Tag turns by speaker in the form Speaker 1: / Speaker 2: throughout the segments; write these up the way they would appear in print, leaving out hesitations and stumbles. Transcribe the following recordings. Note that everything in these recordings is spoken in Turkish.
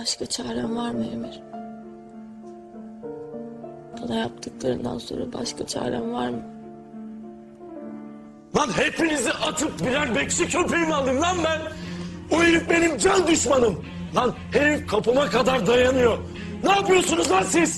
Speaker 1: Başka çarem var mı Emir? Bana yaptıklarından sonra başka çarem var mı?
Speaker 2: Lan hepinizi atıp birer bekçi köpeği mi aldım lan ben? O herif benim can düşmanım. Lan herif kapıma kadar dayanıyor. Ne yapıyorsunuz lan siz?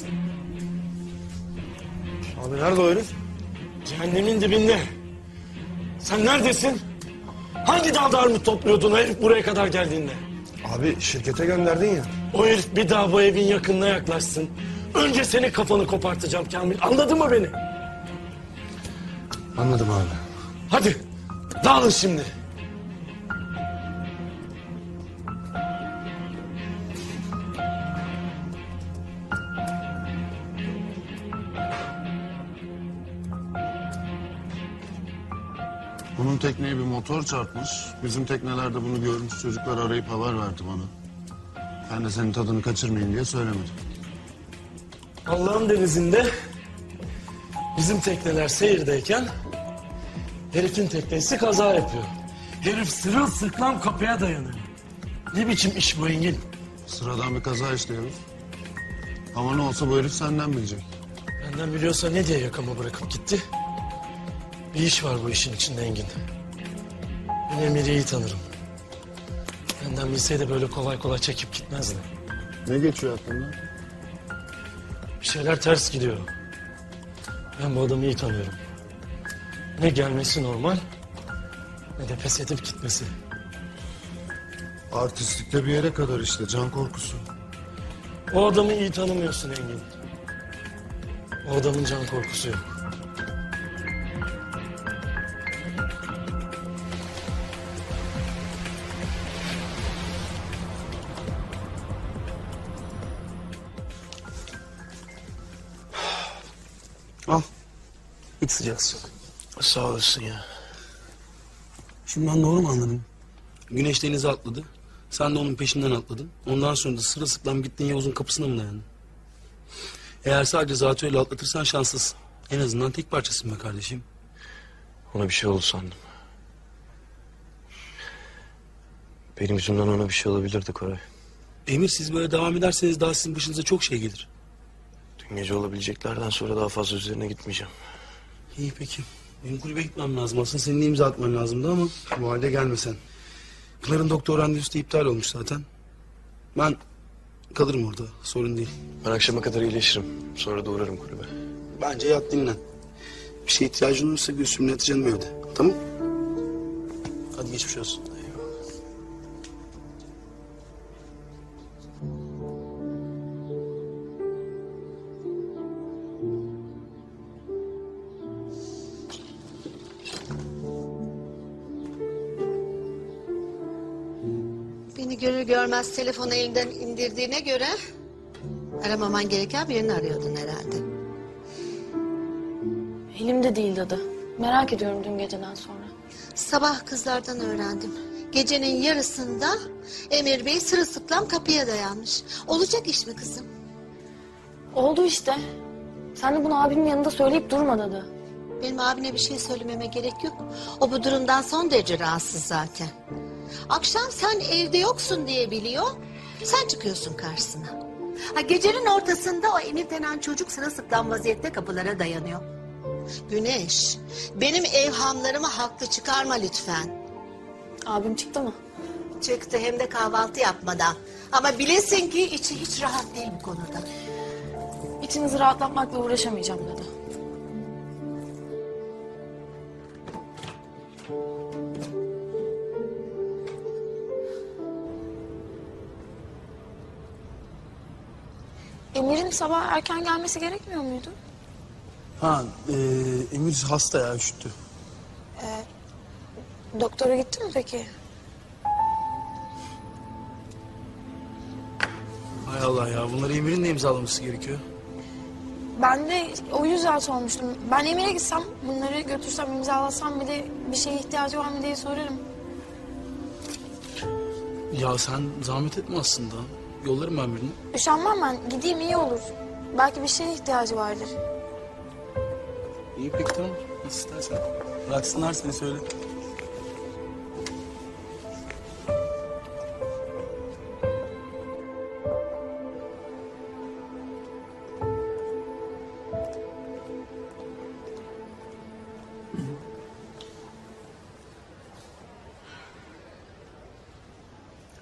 Speaker 3: Abi nerede o herif?
Speaker 2: Cehennemin dibinde. Sen neredesin? Hangi dalda armut topluyordun o herif buraya kadar geldiğinde?
Speaker 3: Abi şirkete gönderdin ya.
Speaker 2: O herif bir daha bu evin yakınına yaklaşsın. Önce senin kafanı kopartacağım Kamil. Anladın mı beni?
Speaker 3: Anladım abi.
Speaker 2: Hadi dağılın şimdi.
Speaker 4: Bunun tekneye bir motor çarpmış. Bizim teknelerde bunu görmüş çocuklar arayıp haber verdi bana. Ben de senin tadını kaçırmayayım diye söylemedim.
Speaker 2: Allah'ın denizinde bizim tekneler seyirdeyken herifin teknesi kaza yapıyor. Herif sırılsıklam kapıya dayanıyor. Ne biçim iş bu Engin?
Speaker 4: Sıradan bir kaza işliyoruz. Ama ne olsa bu herif senden bilecek.
Speaker 2: Benden biliyorsa ne diye yakamı bırakıp gitti? Bir iş var bu işin içinde Engin. Ben Emir'i iyi tanırım. Benden bilseydi böyle kolay kolay çekip gitmezdi.
Speaker 4: Ne geçiyor aklından?
Speaker 2: Bir şeyler ters gidiyor. Ben bu adamı iyi tanıyorum. Ne gelmesi normal ne de pes edip gitmesi.
Speaker 4: Artistlikte bir yere kadar işte, can korkusu.
Speaker 2: O adamı iyi tanımıyorsun Engin. O adamın can korkusu yok.
Speaker 5: Al. İç sıcak su.
Speaker 2: Sağ olasın ya.
Speaker 5: Şimdi ben doğru mu anladım? Güneş denize atladı. Sen de onun peşinden atladın. Ondan sonra da sırılsıklam gittiğin Yavuz'un kapısına mı dayandın? Eğer sadece zatürreyle atlatırsan şanslısın. En azından tek parçasın be kardeşim.
Speaker 6: Ona bir şey oldu sandım. Benim yüzümden ona bir şey olabilirdi Koray.
Speaker 5: Emir, siz böyle devam ederseniz daha sizin başınıza çok şey gelir.
Speaker 6: Dün gece olabileceklerden sonra daha fazla üzerine gitmeyeceğim.
Speaker 5: İyi peki. Benim kulübe gitmem lazım. Aslında senin de imza atman lazımdı ama bu halde gelmesen. Pınar'ın doktor randevusu da iptal olmuş zaten. Ben kalırım orada. Sorun değil.
Speaker 6: Ben akşama kadar iyileşirim. Sonra da uğrarım kulübe.
Speaker 5: Bence yat dinlen. Bir şeye ihtiyacın olursa Gülsüm'le yatacağım evde. Tamam? Hadi geçmiş olsun.
Speaker 7: Beni görür görmez telefonu elinden indirdiğine göre aramaman gereken birini arıyordun herhalde.
Speaker 1: Elimde değil dadı. Merak ediyorum dün geceden sonra.
Speaker 7: Sabah kızlardan öğrendim. Gecenin yarısında Emir Bey sırılsıklam kapıya dayanmış. Olacak iş mi kızım?
Speaker 1: Oldu işte. Sen de bunu abimin yanında söyleyip durma dadı.
Speaker 7: Benim abine bir şey söylememe gerek yok. O bu durumdan son derece rahatsız zaten. Akşam sen evde yoksun diye biliyor. Sen çıkıyorsun karşısına. Ha, gecenin ortasında o Emir denen çocuk sırılsıklam vaziyette kapılara dayanıyor. Güneş, benim evhamlarımı haklı çıkarma lütfen.
Speaker 1: Abim çıktı mı?
Speaker 7: Çıktı, hem de kahvaltı yapmadan. Ama bilesin ki içi hiç rahat değil bu konuda.
Speaker 1: İçinizi rahatlatmakla uğraşamayacağım dadı. Emir'in sabah erken gelmesi gerekmiyor muydu?
Speaker 5: Ha, Emir hasta ya, üşüttü.
Speaker 1: Doktora gitti mi peki?
Speaker 5: Hay Allah ya, bunları Emir'in de imzalaması gerekiyor.
Speaker 1: Ben de o yüzden sormuştum. Ben Emir'e gitsem, bunları götürsem, imzalasam bir de bir şeye ihtiyacı var mı diye sorarım.
Speaker 5: Ya sen zahmet etme aslında. Yollarım ben birini.
Speaker 1: Üşenmem ben. Gideyim iyi olur. Belki bir şeye ihtiyacı vardır.
Speaker 5: İyi peki, tamam. Nasıl istersen. Bıraksınlar seni, söyle.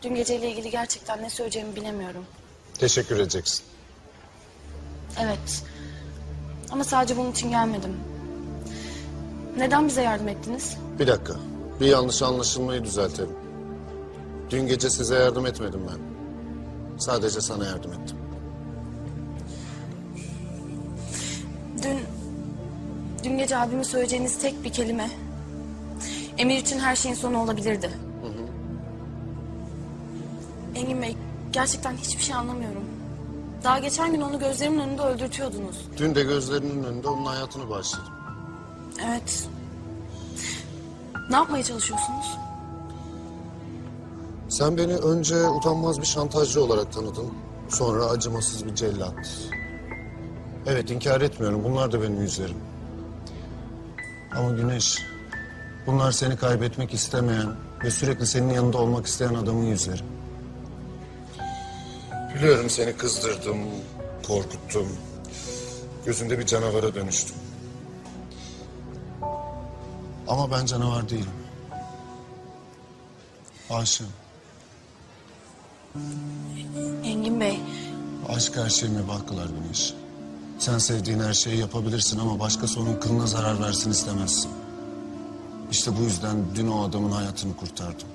Speaker 1: Dün geceyle ilgili gerçekten ne söyleyeceğimi bilemiyorum.
Speaker 4: Teşekkür edeceksin.
Speaker 1: Evet. Ama sadece bunun için gelmedim. Neden bize yardım ettiniz?
Speaker 4: Bir dakika. Bir yanlış anlaşılmayı düzeltelim. Dün gece size yardım etmedim ben. Sadece sana yardım ettim.
Speaker 1: Dün gece abime söyleyeceğiniz tek bir kelime. Emir için her şeyin sonu olabilirdi. Engin Bey, gerçekten hiçbir şey anlamıyorum. Daha geçen gün onu gözlerimin önünde öldürtüyordunuz.
Speaker 4: Dün de gözlerinin önünde onun hayatını bağışladım.
Speaker 1: Evet. Ne yapmaya çalışıyorsunuz?
Speaker 4: Sen beni önce utanmaz bir şantajcı olarak tanıdın. Sonra acımasız bir cellat. Evet, inkar etmiyorum. Bunlar da benim yüzlerim. Ama Güneş, bunlar seni kaybetmek istemeyen ve sürekli senin yanında olmak isteyen adamın yüzleri. Biliyorum seni kızdırdım, korkuttum. Gözünde bir canavara dönüştüm. Ama ben canavar değilim. Aşığım.
Speaker 1: Engin Bey,
Speaker 4: Aşk her şeyime baktılar Güneş. Sen sevdiğin her şeyi yapabilirsin ama başkası onun kılına zarar versin istemezsin. İşte bu yüzden dün o adamın hayatını kurtardım.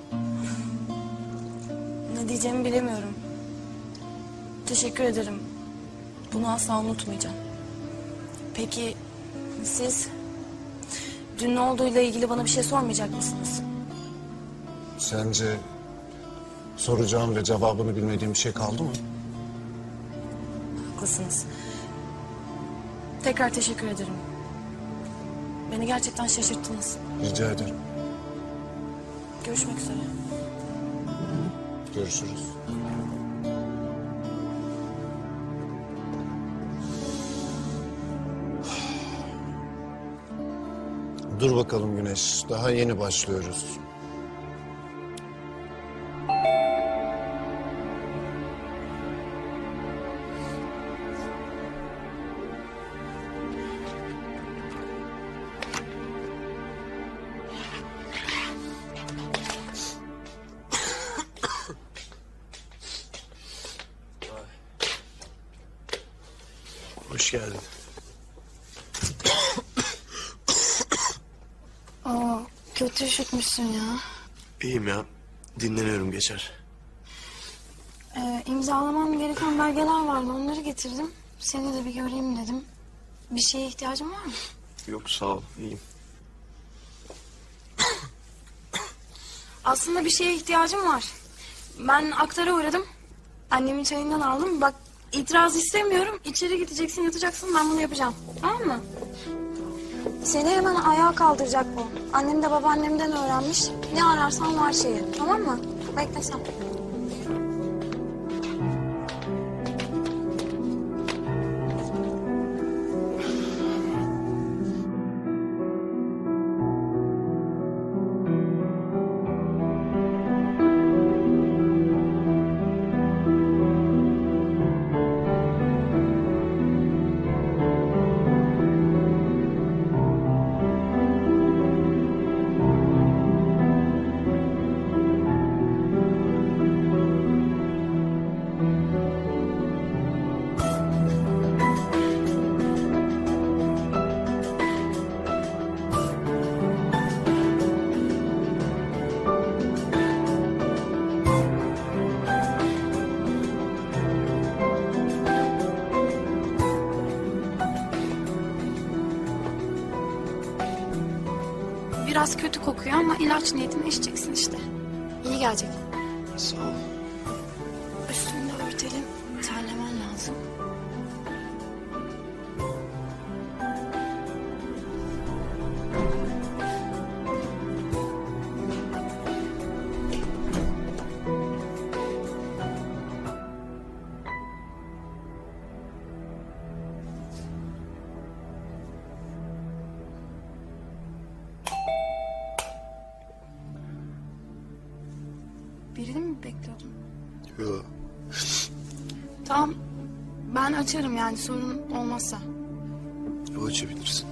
Speaker 1: ne diyeceğimi bilemiyorum. Teşekkür ederim. Bunu asla unutmayacağım. Peki siz dün ne olduğuyla ilgili bana bir şey sormayacak mısınız?
Speaker 4: Sence soracağım ve cevabını bilmediğim bir şey kaldı mı?
Speaker 1: Haklısınız. Tekrar teşekkür ederim. Beni gerçekten şaşırttınız.
Speaker 4: Rica ederim.
Speaker 1: Görüşmek üzere.
Speaker 4: Görüşürüz. Dur bakalım Güneş. Daha yeni başlıyoruz.
Speaker 6: Hoş geldin.
Speaker 1: Aa, kötü üşütmüşsün ya.
Speaker 6: İyiyim ya. Dinleniyorum geçer.
Speaker 1: İmzalamam gereken belgeler vardı. Onları getirdim. Seni de bir göreyim dedim. Bir şeye ihtiyacın var mı?
Speaker 6: Yok sağ ol iyiyim.
Speaker 1: Aslında bir şeye ihtiyacım var. Ben aktara uğradım. Annemin çayından aldım. Bak itiraz istemiyorum. İçeri gideceksin, yatacaksın. Ben bunu yapacağım. Tamam mı? Seni hemen ayağa kaldıracak bu. Annem de babaannemden öğrenmiş. Ne ararsan var şeyi. Tamam mı? Bekle sen. Biraz kötü kokuyor ama ilaç niyetine içeceksin işte. İyi gelecek.
Speaker 6: Sağ ol.
Speaker 1: Üstünü de örtelim. Terlemen lazım. Birini mi bekliyordun?
Speaker 6: Yok.
Speaker 1: Tamam. Ben açarım yani sorun olmazsa.
Speaker 6: Yok açabilirsin.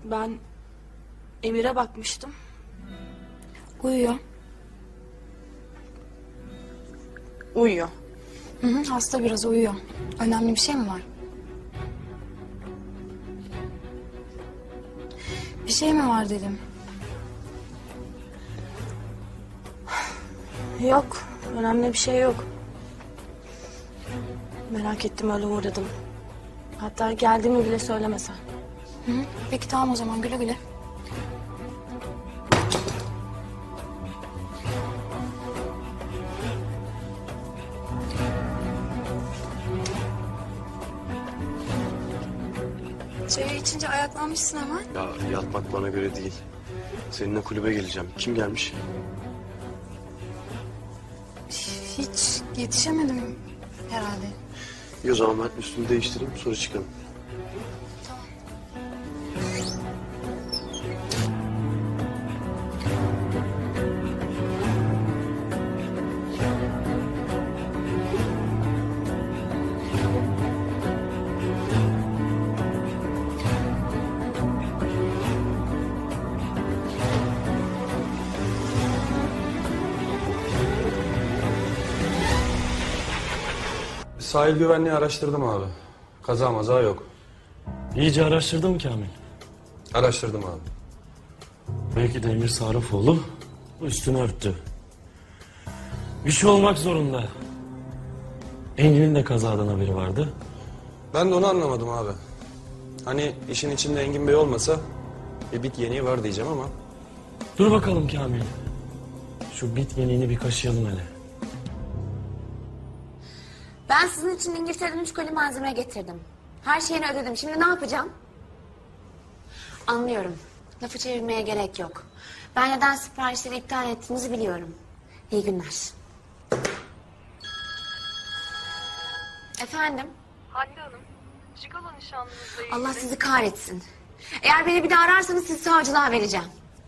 Speaker 1: Ben Emir'e bakmıştım. Uyuyor.
Speaker 8: Uyuyor.
Speaker 1: Hı hı, hasta biraz uyuyor. Önemli bir şey mi var? Bir şey mi var dedim.
Speaker 8: Yok. Önemli bir şey yok. Merak ettim öyle uğradım. Hatta geldiğimi bile söylemesen.
Speaker 1: Hı hı. Peki tamam o zaman güle güle. Çayı içince ayaklanmışsın hemen.
Speaker 6: Ya yatmak bana göre değil. Seninle kulübe geleceğim. Kim gelmiş?
Speaker 1: Hiç yetişemedim herhalde.
Speaker 6: İyi o zaman ben üstümü değiştireyim sonra çıkalım.
Speaker 3: Sahil güvenliği araştırdım abi. Kaza maza yok.
Speaker 2: İyice araştırdın mı Kamil?
Speaker 3: Araştırdım abi.
Speaker 2: Belki de Emir Sarıfoğlu üstünü örttü. Bir şey olmak zorunda. Engin'in de kazadan haberi vardı.
Speaker 3: Ben de onu anlamadım abi. Hani işin içinde Engin Bey olmasa bir bit yeniği var diyeceğim ama.
Speaker 2: Dur bakalım Kamil. Şu bit yeniğini bir kaşıyalım hele.
Speaker 9: Ben sizin için İngiltere'den 3 koli malzeme getirdim. Her şeyini ödedim. Şimdi ne yapacağım? Anlıyorum. Lafı çevirmeye gerek yok. Ben neden siparişleri iptal ettiğinizi biliyorum. İyi günler. Efendim?
Speaker 8: Hande Hanım, Jigolo nişanlınızla ilgili...
Speaker 9: Allah sizi kahretsin. Eğer beni bir daha ararsanız sizi savcılığa vereceğim.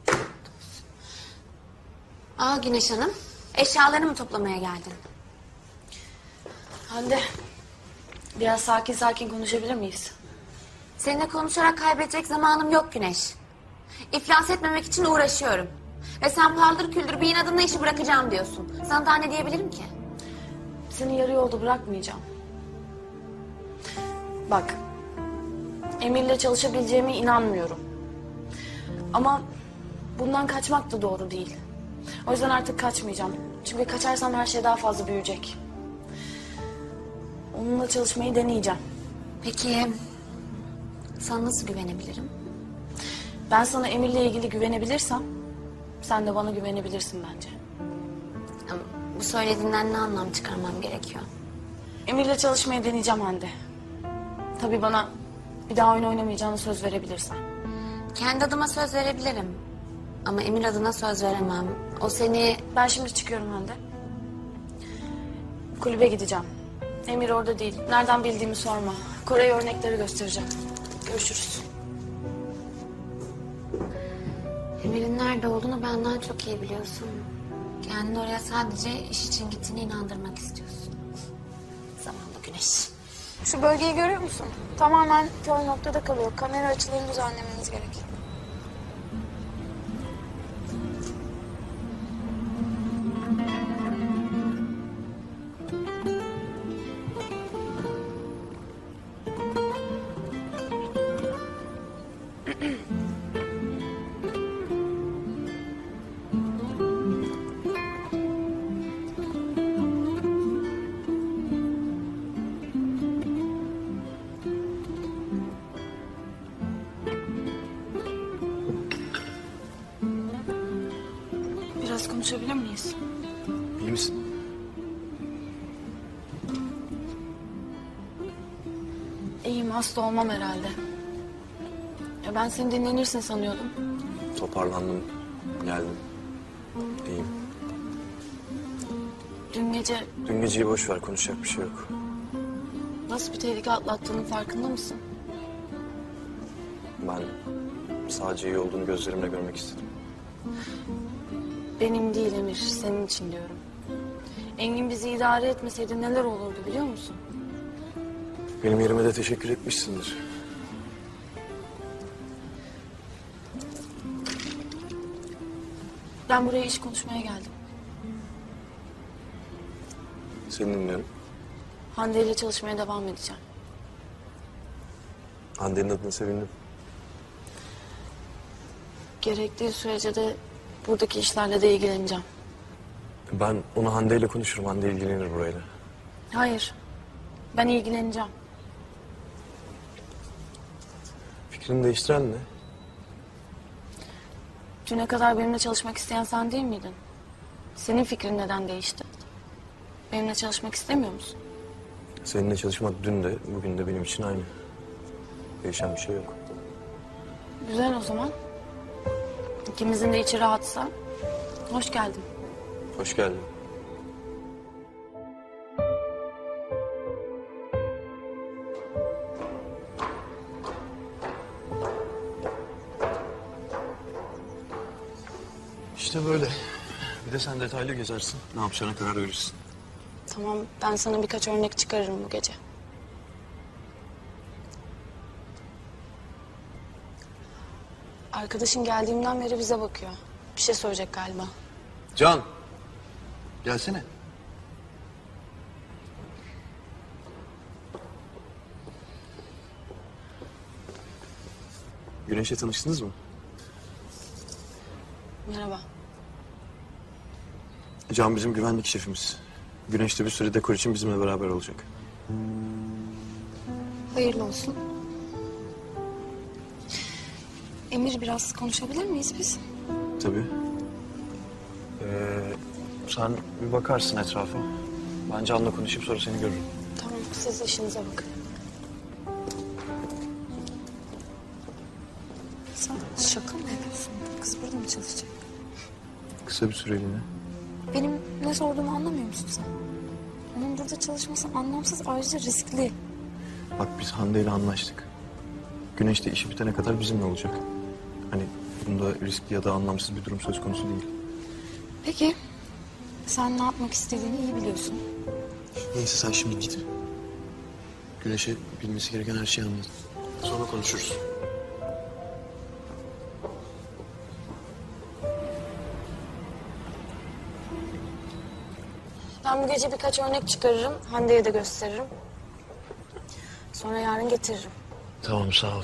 Speaker 9: Aa Güneş Hanım. Eşyalarını mı toplamaya geldin?
Speaker 8: Hande, biraz sakin sakin konuşabilir miyiz?
Speaker 9: Seninle konuşarak kaybedecek zamanım yok Güneş. İflas etmemek için uğraşıyorum. Ve sen paldır küldür bir inadımla işi bırakacağım diyorsun. Sana daha ne diyebilirim ki?
Speaker 8: Seni yarı yolda bırakmayacağım. Bak, Emir'le çalışabileceğime inanmıyorum. Ama bundan kaçmak da doğru değil. O yüzden artık kaçmayacağım. Çünkü kaçarsam her şey daha fazla büyüyecek. Onunla çalışmayı deneyeceğim.
Speaker 9: Peki sana nasıl güvenebilirim?
Speaker 8: Ben sana Emir'le ilgili güvenebilirsem sen de bana güvenebilirsin bence.
Speaker 9: Ama bu söylediğinden ne anlam çıkarmam gerekiyor?
Speaker 8: Emir'le çalışmayı deneyeceğim Hande. Tabii bana bir daha oyun oynamayacağını söz verebilirsen.
Speaker 9: Kendi adıma söz verebilirim. Ama Emir adına söz veremem. O seni...
Speaker 8: Ben şimdi çıkıyorum Hande. Kulübe gideceğim. Emir orada değil. Nereden bildiğimi sorma. Kore'ye örnekleri göstereceğim. Görüşürüz.
Speaker 9: Emir'in nerede olduğunu benden çok iyi biliyorsun. Kendini oraya sadece iş için gittiğine inandırmak istiyorsun. Zavallı Güneş.
Speaker 1: Şu bölgeyi görüyor musun? Tamamen kör noktada kalıyor. Kamera açılarını düzenlemeniz gerek.
Speaker 8: Biraz konuşabilir miyiz?
Speaker 6: İyi misin?
Speaker 8: İyiyim, hasta olmam herhalde. Ya ben seni dinlenirsin sanıyordum.
Speaker 6: Toparlandım. Geldim. İyiyim.
Speaker 8: Dün gece
Speaker 6: Geceyi boş ver. Konuşacak bir şey yok.
Speaker 8: nasıl bir tehlike atlattığının farkında mısın?
Speaker 6: Ben sadece iyi olduğunu gözlerimle görmek istedim.
Speaker 8: Benim değil Emir, senin için diyorum. Engin bizi idare etmeseydi neler olurdu biliyor musun?
Speaker 6: Benim yerime de teşekkür etmişsindir.
Speaker 8: Ben buraya iş konuşmaya geldim.
Speaker 6: Seni dinliyorum.
Speaker 8: Hande ile çalışmaya devam edeceğim.
Speaker 6: Hande'nin adına sevindim.
Speaker 8: Gerektiği sürece de buradaki işlerle de ilgileneceğim.
Speaker 6: Ben onu Hande ile konuşurum. Hande ilgilenir burayla.
Speaker 8: Hayır. Ben ilgileneceğim.
Speaker 6: Fikrini değiştiren ne?
Speaker 8: Düne kadar benimle çalışmak isteyen sen değil miydin? Senin fikrin neden değişti? Benimle çalışmak istemiyor musun?
Speaker 6: Seninle çalışmak dün de bugün de benim için aynı. Değişen bir şey yok.
Speaker 8: Güzel o zaman. İkimizin de içi rahatsa. Hoş geldin.
Speaker 6: Hoş geldin. İşte böyle. Bir de sen detaylı gezersin. Ne yapacağına karar verirsin.
Speaker 8: Tamam, ben sana birkaç örnek çıkarırım bu gece. Arkadaşın geldiğimden beri bize bakıyor. Bir şey söyleyecek galiba.
Speaker 6: Can. Gelsene. Güneş'le tanıştınız mı?
Speaker 8: Merhaba.
Speaker 6: Can bizim güvenlik şefimiz. Güneş de bir süre dekor için bizimle beraber olacak.
Speaker 1: Hayırlı olsun. Emir, biraz konuşabilir miyiz biz?
Speaker 6: Tabii. Sen bir bakarsın etrafa. Ben Can'la konuşayım, sonra seni görürüm.
Speaker 8: Tamam, siz işinize bakın.
Speaker 1: Sen şaka mı yapıyorsun? Kız burada mı çalışacak?
Speaker 6: Kısa bir süreliğine.
Speaker 1: Benim ne sorduğumu anlamıyor musun sen? Onun burada çalışması anlamsız, ayrıca riskli.
Speaker 6: Bak biz Hande ile anlaştık. Güneş de işi bitene kadar bizimle olacak. Hani bunda riskli ya da anlamsız bir durum söz konusu değil.
Speaker 1: Peki, sen ne yapmak istediğini iyi biliyorsun.
Speaker 6: Neyse sen şimdi git. Güneş'e bilmesi gereken her şeyi anlat. Sonra konuşuruz.
Speaker 8: Ben bu gece birkaç örnek çıkarırım. Hande'ye de gösteririm. Sonra yarın getiririm.
Speaker 6: Tamam sağ ol.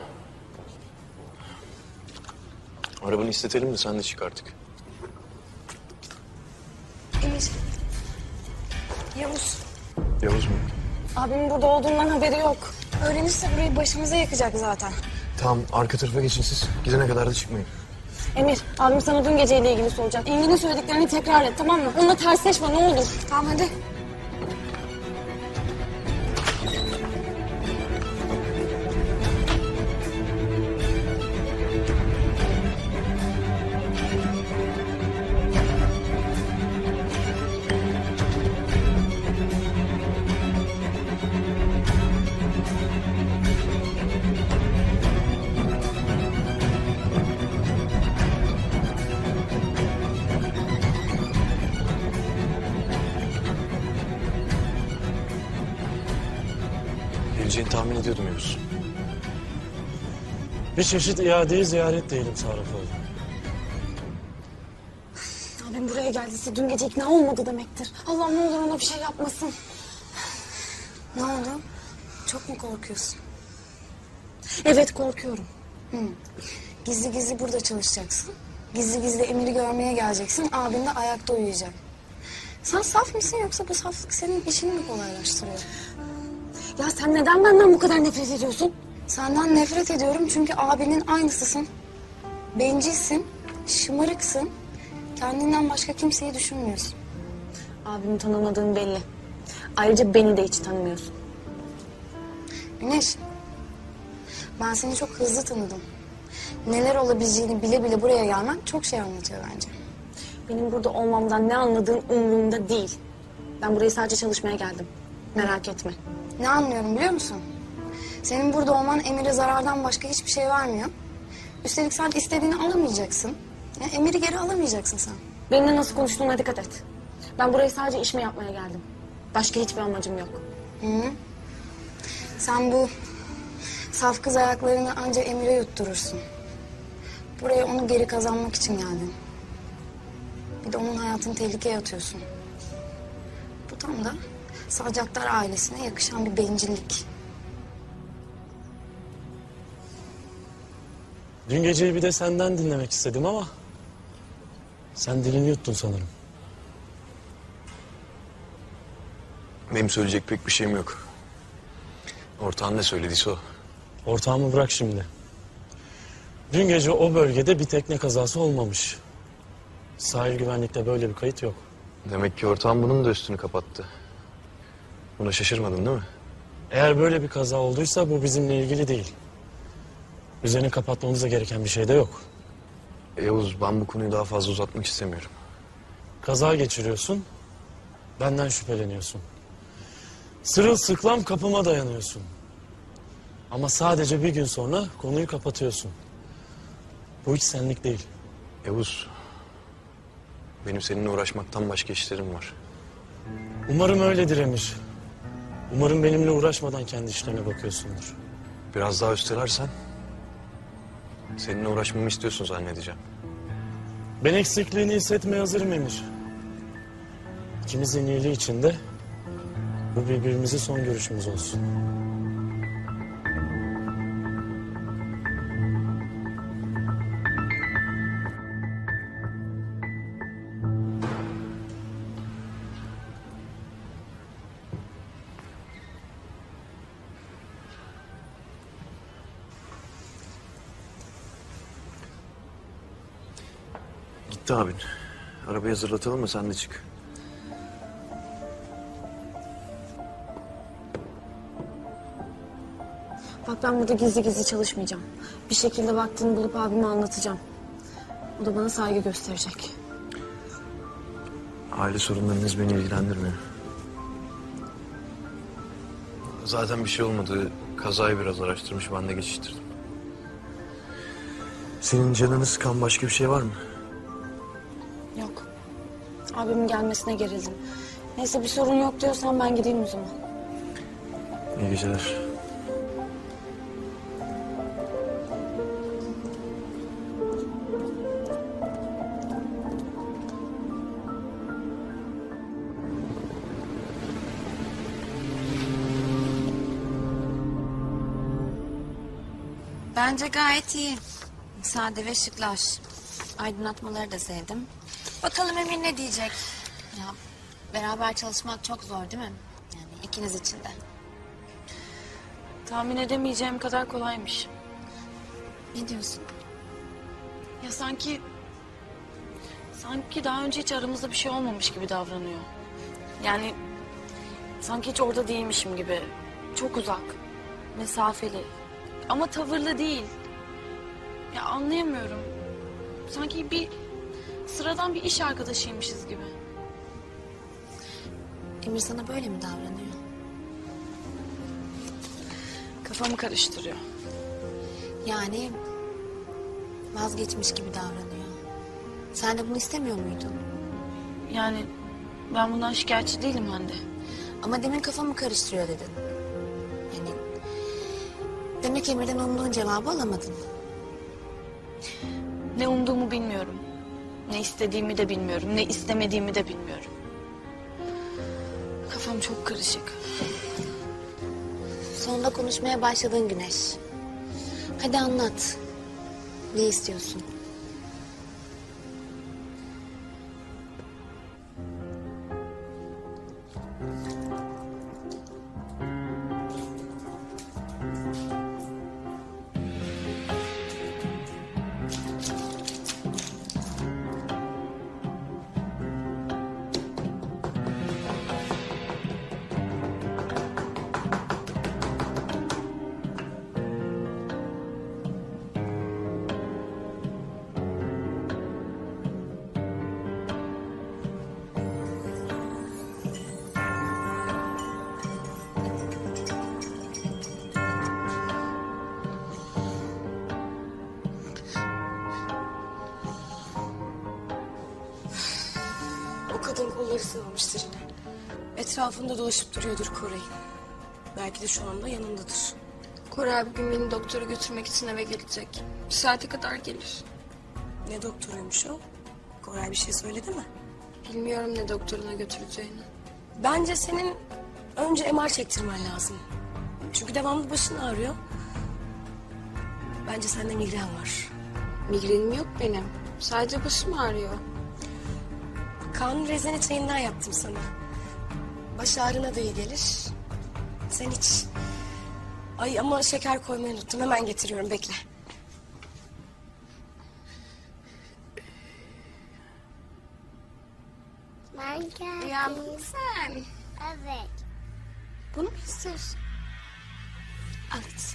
Speaker 6: Arabanı istetelim de sen de çık artık.
Speaker 1: Emir. Yavuz.
Speaker 6: Yavuz mu?
Speaker 8: Abimin burada olduğundan haberi yok.
Speaker 1: Öğrenirse burayı başımıza yakacak zaten.
Speaker 6: Tamam arka tarafa geçin siz. Gidene kadar da çıkmayın.
Speaker 8: Emir, abim sana dün geceyle ilgili soracak. Engin'in söylediklerini tekrar et, tamam mı? Onunla tersleşme, ne olur.
Speaker 1: Tamam hadi.
Speaker 6: Geleceğini tahmin ediyordum Yavuz.
Speaker 2: Bir çeşit iadeyi ziyaret diyelim Sarıfoğlu.
Speaker 8: Abim buraya geldiyse dün gece ikna olmadı demektir. Allah'ım ne olur ona bir şey yapmasın.
Speaker 1: Ne oldu? Çok mu korkuyorsun?
Speaker 8: Evet, korkuyorum.
Speaker 1: Gizli gizli burada çalışacaksın. Gizli gizli Emir'i görmeye geleceksin. Abin de ayakta uyuyacak. Sen saf mısın yoksa bu saflık senin işini mi kolaylaştırıyor?
Speaker 8: Ya sen neden benden bu kadar nefret ediyorsun?
Speaker 1: Senden nefret ediyorum çünkü abinin aynısısın. Bencilsin, şımarıksın. Kendinden başka kimseyi düşünmüyorsun.
Speaker 8: Abimi tanımadığın belli. Ayrıca beni de hiç tanımıyorsun.
Speaker 1: Güneş, ben seni çok hızlı tanıdım. Neler olabileceğini bile bile buraya gelmen çok şey anlatıyor bence.
Speaker 8: Benim burada olmamdan ne anladığın umurumda değil. Ben buraya sadece çalışmaya geldim. Merak etme.
Speaker 1: Ne anlıyorum biliyor musun? Senin burada olman Emir'e zarardan başka hiçbir şey vermiyor. Üstelik sen istediğini alamayacaksın. Ya Emir'i geri alamayacaksın sen.
Speaker 8: Benimle nasıl konuştuğuna dikkat et. Ben buraya sadece işimi yapmaya geldim. Başka hiçbir amacım yok.
Speaker 1: Hı. Sen bu saf kız ayaklarını anca Emir'e yutturursun. Buraya onu geri kazanmak için geldin. Bir de onun hayatını tehlikeye atıyorsun. Bu tam da Sacaktar ailesine yakışan bir bencillik.
Speaker 2: Dün geceyi bir de senden dinlemek istedim ama... sen dilini yuttun sanırım.
Speaker 6: Benim söyleyecek pek bir şeyim yok. Ortağın ne söylediyse o.
Speaker 2: Ortağımı bırak şimdi. Dün gece o bölgede bir tekne kazası olmamış. Sahil güvenlikte böyle bir kayıt yok.
Speaker 6: Demek ki ortağın bunun da üstünü kapattı. Buna şaşırmadın değil mi?
Speaker 2: Eğer böyle bir kaza olduysa bu bizimle ilgili değil. Üzerini kapatmamız da gereken bir şey de yok.
Speaker 6: Yavuz, ben bu konuyu daha fazla uzatmak istemiyorum.
Speaker 2: Kaza geçiriyorsun, benden şüpheleniyorsun. Sırılsıklam kapıma dayanıyorsun. Ama sadece bir gün sonra konuyu kapatıyorsun. Bu hiç senlik değil.
Speaker 6: Yavuz, benim seninle uğraşmaktan başka işlerim var.
Speaker 2: Umarım öyledir Emir. Umarım benimle uğraşmadan kendi işlerine bakıyorsundur.
Speaker 6: Biraz daha üstelersen... seninle uğraşmamı istiyorsun zannedeceğim.
Speaker 2: Ben eksikliğini hissetmeye hazırım Emir. İkimizin iyiliği için de bu birbirimizi son görüşümüz olsun.
Speaker 6: Gitti abin. Arabayı hazırlatalım mı, sen de çık.
Speaker 8: Bak ben burada gizli gizli çalışmayacağım. Bir şekilde vaktini bulup abime anlatacağım. O da bana saygı gösterecek.
Speaker 6: Aile sorunlarınız beni ilgilendirmiyor. Zaten bir şey olmadı. Kazayı biraz araştırmış, ben de geçiştirdim. Senin canını sıkan başka bir şey var mı?
Speaker 8: Yok. Abimin gelmesine gerildim. Neyse bir sorun yok diyorsan ben gideyim o zaman.
Speaker 6: İyi geceler.
Speaker 9: Bence gayet iyi. Sade ve şıklaş. Aydınlatmaları da sevdim. Bakalım Emir ne diyecek? Ya beraber çalışmak çok zor değil mi? Yani ikiniz için de.
Speaker 8: Tahmin edemeyeceğim kadar kolaymış.
Speaker 9: Ne diyorsun?
Speaker 8: Ya sanki daha önce hiç aramızda bir şey olmamış gibi davranıyor. Yani sanki hiç orada değilmişim gibi. Çok uzak, mesafeli. Ama tavırlı değil. Ya anlayamıyorum. Sanki sıradan bir iş arkadaşıymışız gibi.
Speaker 9: Emir sana böyle mi davranıyor?
Speaker 8: Kafamı karıştırıyor.
Speaker 9: Yani vazgeçmiş gibi davranıyor. Sen de bunu istemiyor muydun?
Speaker 8: Yani ben bundan şikayetçi değilim Hande.
Speaker 9: Ama demin kafamı karıştırıyor dedin. Yani demek Emir'den umduğun cevabı alamadın.
Speaker 8: Ne umduğumu bilmiyorum. Ne istediğimi de bilmiyorum. Ne istemediğimi de bilmiyorum. Kafam çok karışık.
Speaker 9: Sonunda konuşmaya başladın Güneş. Hadi anlat. Ne istiyorsun?
Speaker 1: O kadın kolları sıvamıştır yine. Etrafında dolaşıp duruyordur Koray'ın. Belki de şu anda yanındadır. Koray abi gün beni doktora götürmek için eve gelecek. Bir saate kadar gelir. Ne doktoruymuş o?
Speaker 10: Koray bir şey söyledi mi?
Speaker 1: Bilmiyorum ne doktoruna götüreceğini.
Speaker 10: Bence senin önce MR çektirmen lazım. Çünkü devamlı başın ağrıyor. Bence sende migren var.
Speaker 1: Migrenim yok benim. Sadece başım ağrıyor.
Speaker 10: Kanun rezene çayından yaptım sana. Baş ağrına da iyi gelir. Sen iç. Ay ama şeker koymayı unuttum. Hemen getiriyorum, bekle.
Speaker 11: Ben geldim.
Speaker 1: Uyandın mı sen?
Speaker 11: Evet.
Speaker 1: Bunu mu istiyorsun?
Speaker 10: Al iç.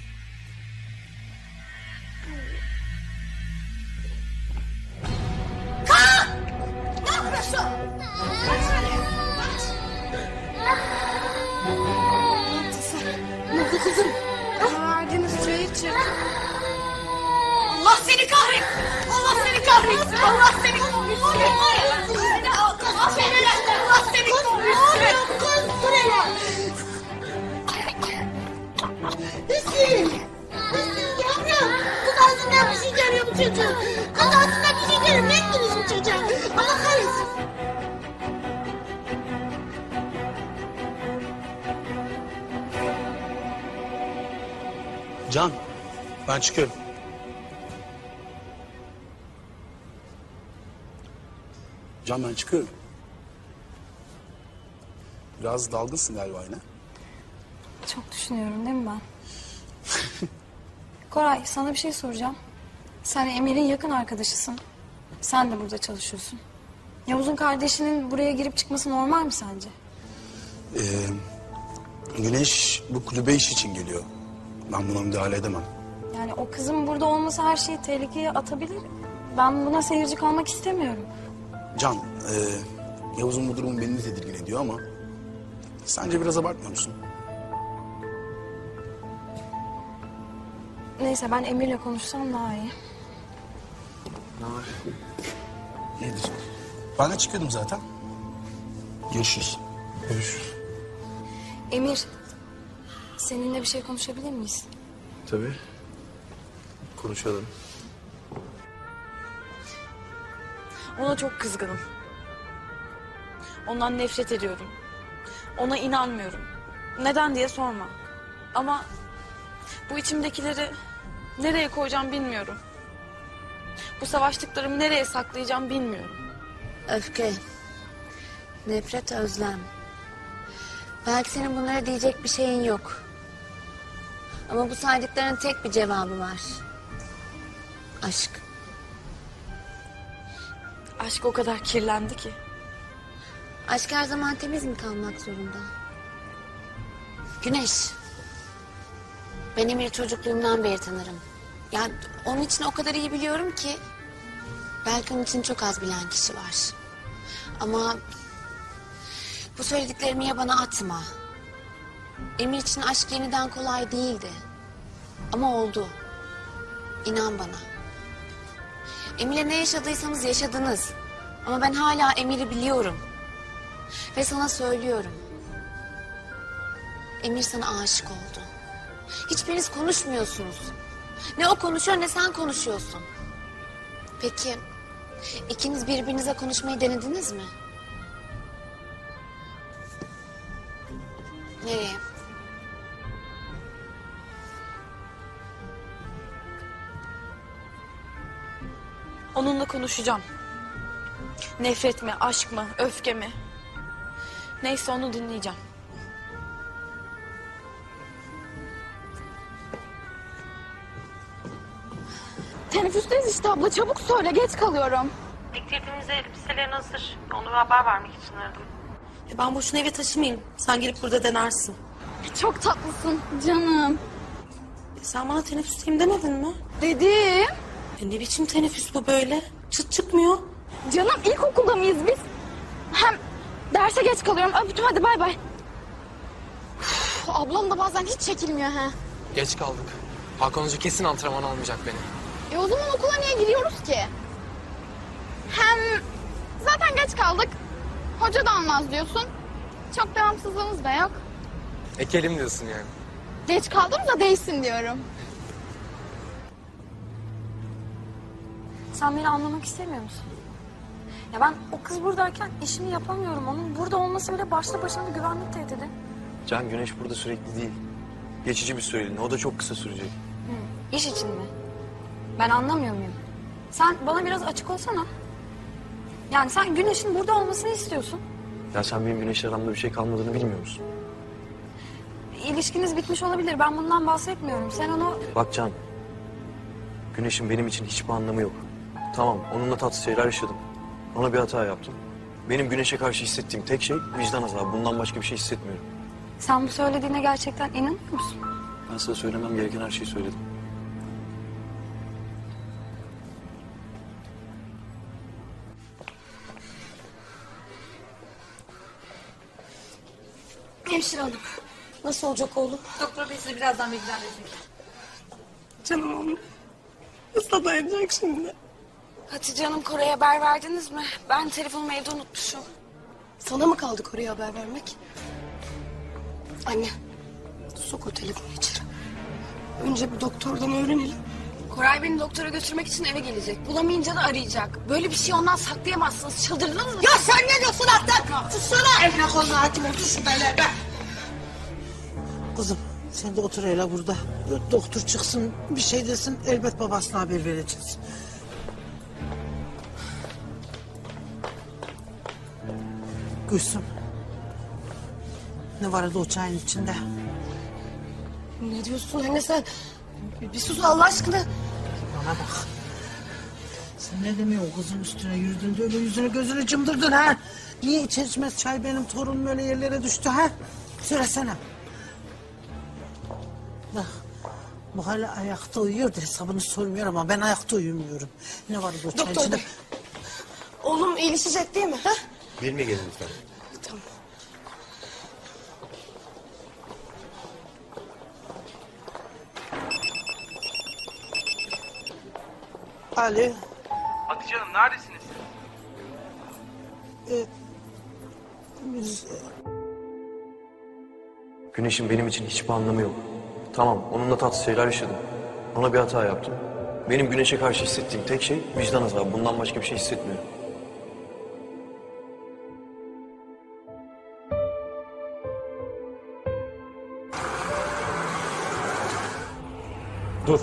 Speaker 1: Verdiğiniz çayı içir.
Speaker 10: Allah seni kahretsin! Allah seni kahretsin! Allah seni kahretsin! Allah seni kahretsin!
Speaker 7: Kız dur hele. Hüsnü. Hüsnü yavrum. Kız ağzından bir şey görüyor bu çocuğun. Kız ağzından bir şey görüyor. Ne ettiniz bu çocuğa? Allah kahretsin.
Speaker 5: Can, ben çıkıyorum. Can, ben çıkıyorum. Biraz dalgınsın galiba yine.
Speaker 1: Çok düşünüyorum değil mi ben? Koray sana bir şey soracağım. Sen Emir'in yakın arkadaşısın. Sen de burada çalışıyorsun. Yavuz'un kardeşinin buraya girip çıkması normal mi sence?
Speaker 5: Güneş bu kulübe iş için geliyor. Ben buna müdahale edemem.
Speaker 1: Yani o kızın burada olması her şeyi tehlikeye atabilir. Ben buna seyirci kalmak istemiyorum.
Speaker 5: Can, Yavuz'un bu durumu beni de tedirgin ediyor ama... Sence biraz abartmıyor musun?
Speaker 1: Neyse ben Emir'le konuşsam daha iyi.
Speaker 5: İyidir. Ben de çıkıyordum zaten. Görüşürüz.
Speaker 6: Görüşürüz.
Speaker 1: Emir, seninle bir şey konuşabilir miyiz?
Speaker 6: Tabii. Konuşalım.
Speaker 8: Ona çok kızgınım. Ondan nefret ediyorum. Ona inanmıyorum. Neden diye sorma. Ama bu içimdekileri nereye koyacağım bilmiyorum. Bu savaştıklarımı nereye saklayacağım bilmiyorum.
Speaker 9: Öfke, nefret, özlem. Belki senin bunlara diyecek bir şeyin yok. Ama bu saydıklarının tek bir cevabı var. Aşk.
Speaker 8: Aşk o kadar kirlendi ki.
Speaker 9: Aşk her zaman temiz mi kalmak zorunda? Güneş. Ben Emir'i çocukluğumdan beri tanırım. Yani onun için o kadar iyi biliyorum ki... belki onun için çok az bilen kişi var. Ama bu söylediklerimi ya bana atma. Emir için aşk yeniden kolay değildi. Ama oldu. İnan bana. Emir'le ne yaşadıysanız yaşadınız. Ama ben hala Emir'i biliyorum. Ve sana söylüyorum. Emir sana aşık oldu. Hiçbiriniz konuşmuyorsunuz. Ne o konuşuyor ne sen konuşuyorsun. Peki ikiniz birbirinize konuşmayı denediniz mi? Nereye?
Speaker 8: Onunla konuşacağım. Nefret mi, aşk mı, öfke mi? Neyse onu dinleyeceğim.
Speaker 1: Teneffüsteyiz işte abla çabuk söyle geç kalıyorum.
Speaker 12: Teklifimize elbiselerin hazır. Onu haber vermek için aradım.
Speaker 10: Ben boşuna eve taşımayayım. Sen gelip burada denersin.
Speaker 1: Çok tatlısın canım.
Speaker 10: Sen bana teneffüsteyim demedin mi?
Speaker 1: Dedim.
Speaker 10: Ne biçim teneffüs bu böyle? Çıt çıkmıyor.
Speaker 1: Canım ilkokulda mıyız biz? Hem derse geç kalıyorum. Öptüm hadi bay bay. Üf, ablam da bazen hiç çekilmiyor ha.
Speaker 13: Geç kaldık. Hakan Hoca kesin antrenman almayacak beni.
Speaker 1: O zaman okula niye gidiyoruz ki? Hem zaten geç kaldık. Hoca da almaz diyorsun. Çok devamsızlığımız da yok.
Speaker 13: Ekelim diyorsun yani.
Speaker 1: Geç kaldım da değilsin diyorum. Sen beni anlamak istemiyor musun? Ya ben o kız buradayken işimi yapamıyorum. Onun burada olması bile başlı başına bir güvenlik tehdidi.
Speaker 6: Can, Güneş burada sürekli değil. Geçici bir süreliğine. O da çok kısa sürecek.
Speaker 1: İş için mi? Ben anlamıyor muyum? Sen bana biraz açık olsana. Yani sen Güneş'in burada olmasını istiyorsun.
Speaker 6: Ya sen benim Güneş'le aramda bir şey kalmadığını bilmiyor musun?
Speaker 1: İlişkiniz bitmiş olabilir. Ben bundan bahsetmiyorum. Sen onu...
Speaker 6: Bak Can, Güneş'in benim için hiçbir anlamı yok. Tamam, onunla tatsız şeyler yaşadım. Ona bir hata yaptım. Benim Güneş'e karşı hissettiğim tek şey vicdan azabı. Bundan başka bir şey hissetmiyorum.
Speaker 1: Sen bu söylediğine gerçekten inanıyor musun?
Speaker 6: Ben sana söylemem gereken her şeyi söyledim.
Speaker 10: Hemşire hanım. Nasıl olacak oğlum?
Speaker 14: Doktor bey size birazdan bilgiler verecek.
Speaker 10: Canım oğlum. Nasıl dayanacak şimdi?
Speaker 8: Hatice Hanım Koray'a haber verdiniz mi? Ben telefonumu evde unutmuşum.
Speaker 10: Sana mı kaldı Kore'ye haber vermek? Anne. Sok o telefonu içeri. Önce bir doktordan öğrenelim.
Speaker 8: Koray beni doktora götürmek için eve gelecek. Bulamayınca da arayacak. Böyle bir şey ondan saklayamazsınız. Çıldırdınız mı?
Speaker 7: Ya sen ne diyorsun Atlan? Tutsana. Eline koluna hakim ol. Tut şu beyler be.
Speaker 15: Kızım sen de otur hele burada. Doktor çıksın bir şey desin elbet babasına haber vereceğiz. Gülsüm. Ne vardı o çayın içinde?
Speaker 10: Ne diyorsun anne sen? Bir sus Allah aşkına.
Speaker 15: Bana bak. Sen ne demiyorsun kızın üstüne yürüdün de öyle yüzünü gözünü cımdırdın ha? Niye içer içmez çay benim torunum öyle yerlere düştü ha? Söylesene. Bak bu hala ayakta uyuyor da hesabını sormuyor ama ben ayakta uyumuyorum. Ne var bu çay
Speaker 10: Doktor
Speaker 15: içinde?
Speaker 10: bey. Oğlum iyileşecek değil mi? Ha?
Speaker 16: Benimle gelin lütfen.
Speaker 10: Tamam.
Speaker 15: Ali.
Speaker 17: Hatice Hanım neredesiniz?
Speaker 15: Biz...
Speaker 6: Güneş'in benim için hiçbir anlamı yok. Tamam, onunla tatsız şeyler yaşadım. Ona bir hata yaptım. Benim Güneş'e karşı hissettiğim tek şey vicdan azabı. Bundan başka bir şey hissetmiyorum.
Speaker 3: Dur.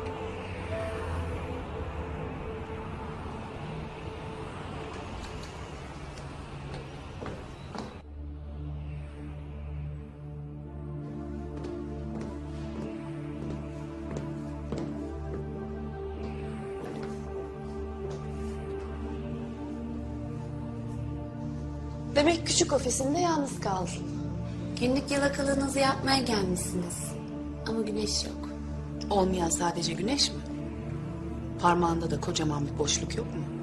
Speaker 9: Demek küçük ofisinde yalnız kaldın. Günlük yalakalığınızı yapmaya gelmişsiniz. Ama güneş yok.
Speaker 18: Olmayan sadece güneş mi? Parmağında da kocaman bir boşluk yok mu?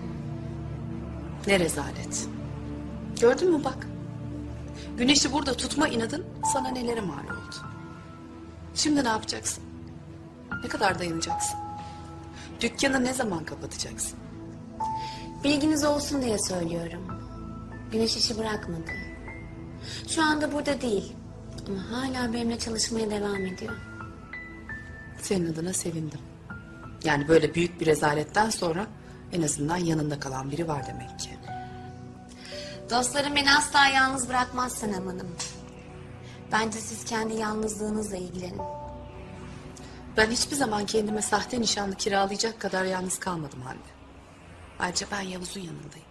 Speaker 18: Ne rezalet. Gördün mü bak. Güneşi burada tutma inadın sana nelere mal oldu. Şimdi ne yapacaksın? Ne kadar dayanacaksın? Dükkanı ne zaman kapatacaksın?
Speaker 9: Bilginiz olsun diye söylüyorum. Güneş işi bırakmadı. Şu anda burada değil. Ama hala benimle çalışmaya devam ediyor.
Speaker 18: Senin adına sevindim. Yani böyle büyük bir rezaletten sonra en azından yanında kalan biri var demek ki.
Speaker 9: Dostlarım beni asla yalnız bırakmaz Senem Hanım. Bence siz kendi yalnızlığınızla ilgilenin.
Speaker 18: Ben hiçbir zaman kendime sahte nişanlı kiralayacak kadar yalnız kalmadım Hande. Ayrıca ben Yavuz'un yanındayım.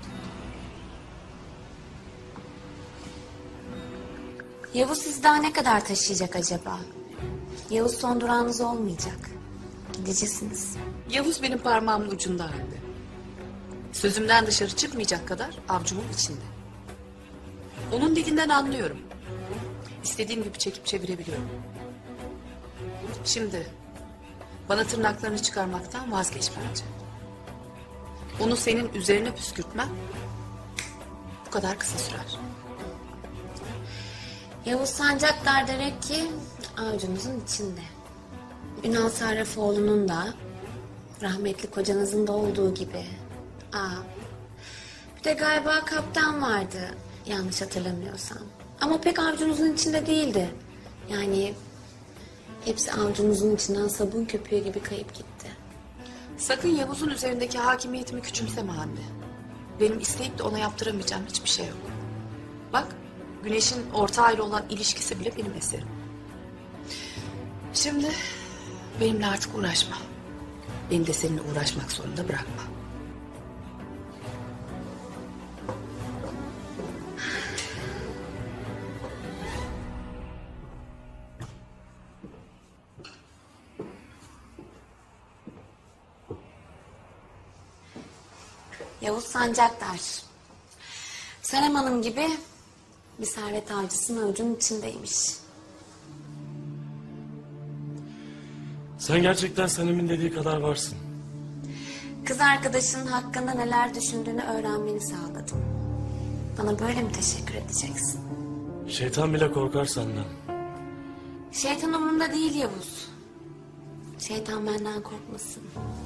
Speaker 9: Yavuz sizi daha ne kadar taşıyacak acaba? Yavuz son durağınız olmayacak. Gideceksiniz.
Speaker 18: Yavuz benim parmağımın ucunda Hande. Sözümden dışarı çıkmayacak kadar avcumun içinde. Onun dilinden anlıyorum. İstediğim gibi çekip çevirebiliyorum. Şimdi bana tırnaklarını çıkarmaktan vazgeç bence. Onu senin üzerine püskürtmem bu kadar kısa sürer.
Speaker 9: Yavuz Sancaktar demek ki avucunuzun içinde. Ünal Sarrafoğlu'nun da rahmetli kocanızın da olduğu gibi. Bir de galiba kaptan vardı yanlış hatırlamıyorsam. Ama pek avucunuzun içinde değildi. Yani hepsi avucunuzun içinden sabun köpüğü gibi kayıp gitti.
Speaker 18: Sakın Yavuz'un üzerindeki hakimiyetimi küçümseme Hande. benim isteyip de ona yaptıramayacağım hiçbir şey yok. Bak, Güneş'in ortağıyla olan ilişkisi bile benim eserim. Şimdi benimle artık uğraşma. Beni de seninle uğraşmak zorunda bırakma.
Speaker 9: Yavuz Sancaktar. Senem Hanım gibi bir servet avcısının avucunun içindeymiş.
Speaker 2: Sen gerçekten Sanem'in dediği kadar varsın.
Speaker 9: Kız arkadaşının hakkında neler düşündüğünü öğrenmeni sağladım. Bana böyle mi teşekkür edeceksin?
Speaker 2: Şeytan bile korkar senden.
Speaker 9: Şeytan umurumda değil Yavuz. Şeytan benden korkmasın.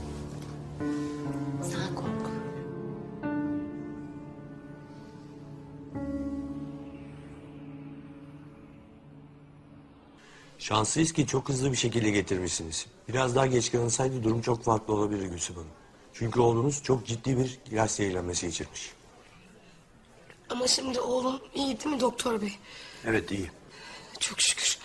Speaker 9: Sen kork.
Speaker 16: Şanslıyız ki çok hızlı bir şekilde getirmişsiniz. Biraz daha geç kalınsaydı durum çok farklı olabilir Gülsüm Hanım. Çünkü oğlunuz çok ciddi bir ilaç zehirlenmesi geçirmiş.
Speaker 10: Ama şimdi oğlum iyi değil mi doktor bey?
Speaker 16: Evet, iyi.
Speaker 10: Çok şükür.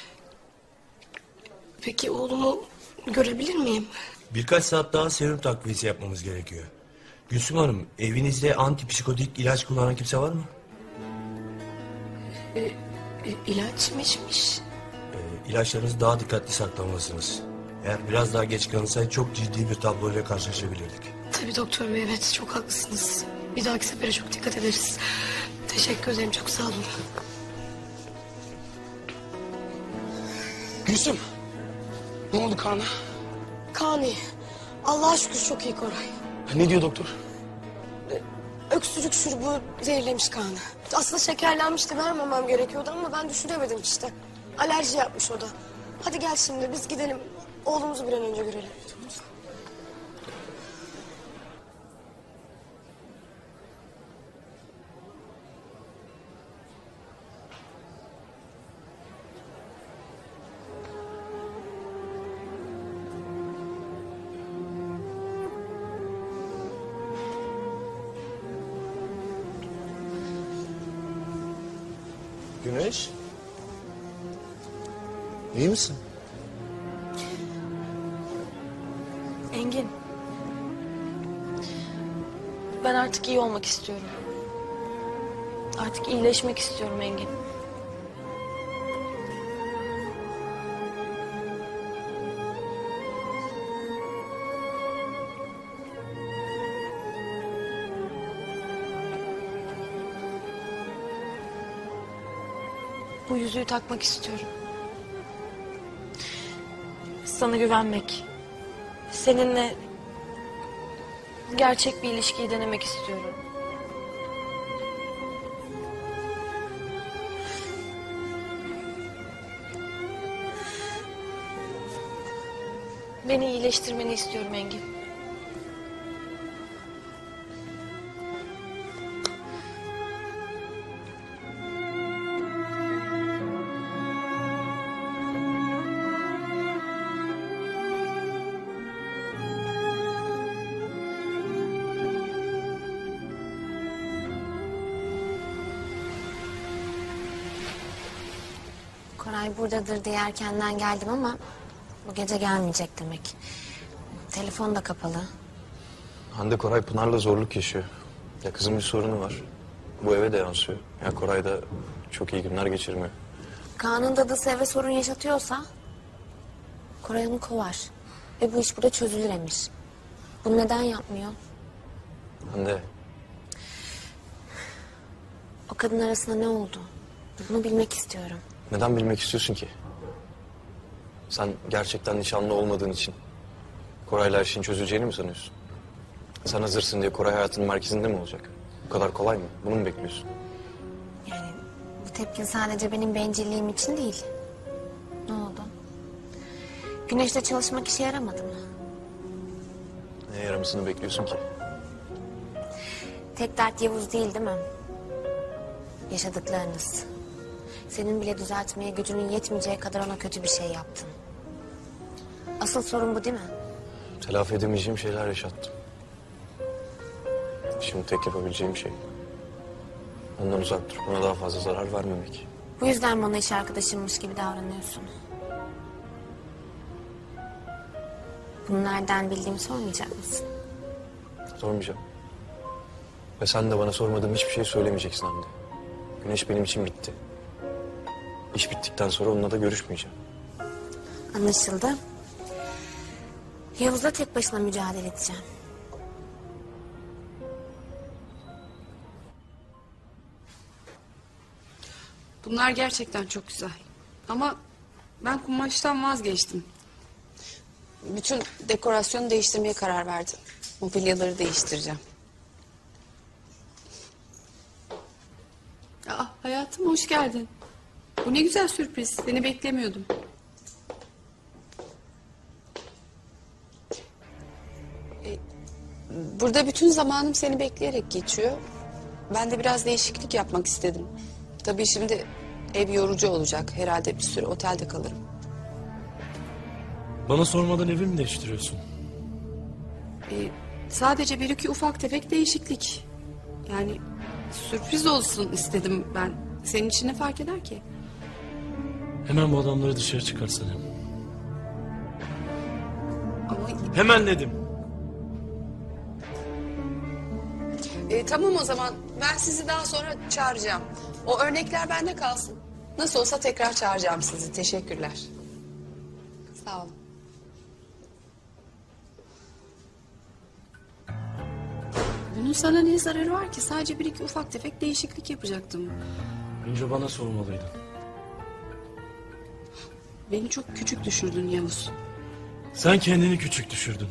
Speaker 10: Peki oğlumu görebilir miyim?
Speaker 16: Birkaç saat daha serum takviyesi yapmamız gerekiyor. Gülsüm Hanım, evinizde antipsikotik ilaç kullanan kimse var mı?
Speaker 10: İlaç mı içmiş?
Speaker 16: İlaçlarınızı daha dikkatli saklamalısınız. Eğer biraz daha geç kalınsaydı çok ciddi bir tabloyla karşılaşabilirdik.
Speaker 10: Tabii doktor bey, evet çok haklısınız. Bir dahaki sefere çok dikkat ederiz. Teşekkür ederim, çok sağ olun.
Speaker 5: Gülsüm. Ne oldu Kaan'a?
Speaker 10: Kaan iyi. Allah'a şükür çok iyi Koray.
Speaker 5: Ne diyor doktor?
Speaker 10: Öksürük şurubu zehirlemiş Kaan'ı. Aslında şekerlenmişti, vermemem gerekiyordu ama ben düşünemedim işte. Alerji yapmış o da. Hadi gel şimdi biz gidelim. Oğlumuzu bir an önce görelim.
Speaker 4: Güneş. İyi misin?
Speaker 1: Engin. Ben artık iyi olmak istiyorum. Artık iyileşmek istiyorum Engin. Bu yüzüğü takmak istiyorum. Sana güvenmek. Seninle gerçek bir ilişkiyi denemek istiyorum. Beni iyileştirmeni istiyorum Engin.
Speaker 9: Koray buradadır diye erkenden geldim ama bu gece gelmeyecek demek. Telefon da kapalı.
Speaker 6: Hande, Koray Pınar'la zorluk yaşıyor. Ya kızın bir sorunu var. Bu eve de yansıyor. Ya Koray da çok iyi günler geçirmiyor.
Speaker 9: Kaan'ın dadısı eve sorun yaşatıyorsa Koray onu kovar. Ve bu iş burada çözülür Emir. Bunu neden yapmıyor?
Speaker 6: Hande,
Speaker 9: O kadın arasında ne oldu? Bunu bilmek istiyorum.
Speaker 6: neden bilmek istiyorsun ki? Sen gerçekten nişanlı olmadığın için Koray'la her şeyin çözüleceğini mi sanıyorsun? Sen hazırsın diye Koray hayatının merkezinde mi olacak? Bu kadar kolay mı? Bunu mu bekliyorsun?
Speaker 9: Yani bu tepkin sadece benim bencilliğim için değil. Ne oldu? Güneş'te çalışmak işe yaramadı mı?
Speaker 6: Neye yaramasını bekliyorsun ki?
Speaker 9: Tek dert Yavuz değil mi? Yaşadıklarınız. Senin bile düzeltmeye gücünün yetmeyeceği kadar ona kötü bir şey yaptın. Asıl sorun bu değil mi?
Speaker 6: Telafi edemeyeceğim şeyler yaşattım. Şimdi tek yapabileceğim şey ondan uzak dur. Ona daha fazla zarar vermemek.
Speaker 9: Bu yüzden bana iş arkadaşımmış gibi davranıyorsun. Bunu nereden bildiğimi sormayacak mısın?
Speaker 6: Sormayacağım. Ve sen de bana sormadığım hiçbir şey söylemeyeceksin Hande. Güneş benim için bitti. İş bittikten sonra onunla da görüşmeyeceğim.
Speaker 9: Anlaşıldı. Yavuz'la tek başına mücadele edeceğim.
Speaker 18: Bunlar gerçekten çok güzel. Ama ben kumaştan vazgeçtim. Bütün dekorasyonu değiştirmeye karar verdim. Mobilyaları değiştireceğim. Aa, hayatım hoş geldin. Bu ne güzel sürpriz. Seni beklemiyordum. Burada bütün zamanım seni bekleyerek geçiyor. Ben de biraz değişiklik yapmak istedim. Tabii şimdi ev yorucu olacak. Herhalde bir süre otelde kalırım.
Speaker 2: Bana sormadan evi mi değiştiriyorsun?
Speaker 18: Sadece bir iki ufak tefek değişiklik. Yani sürpriz olsun istedim ben. Senin için ne fark eder ki?
Speaker 2: Hemen bu adamları dışarı çıkarsana.
Speaker 18: Ama
Speaker 2: Hemen dedim.
Speaker 18: tamam o zaman. Ben sizi daha sonra çağıracağım. O örnekler bende kalsın. Nasıl olsa tekrar çağıracağım sizi. Teşekkürler. Sağ olun. Bunun sana ne zararı var ki? Sadece bir iki ufak tefek değişiklik yapacaktım.
Speaker 2: Önce bana sormalıydın.
Speaker 18: Beni çok küçük düşürdün Yavuz.
Speaker 2: Sen kendini küçük düşürdün.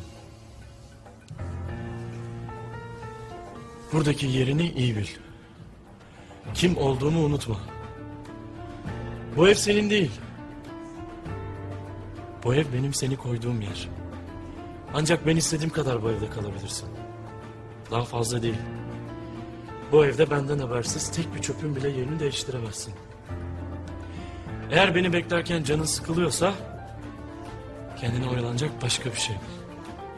Speaker 2: Buradaki yerini iyi bil. Kim olduğunu unutma. Bu ev senin değil. Bu ev benim seni koyduğum yer. Ancak ben istediğim kadar bu evde kalabilirsin. Daha fazla değil. Bu evde benden habersiz tek bir çöpün bile yerini değiştiremezsin. Eğer beni beklerken canın sıkılıyorsa kendine oyalanacak başka bir şey bul.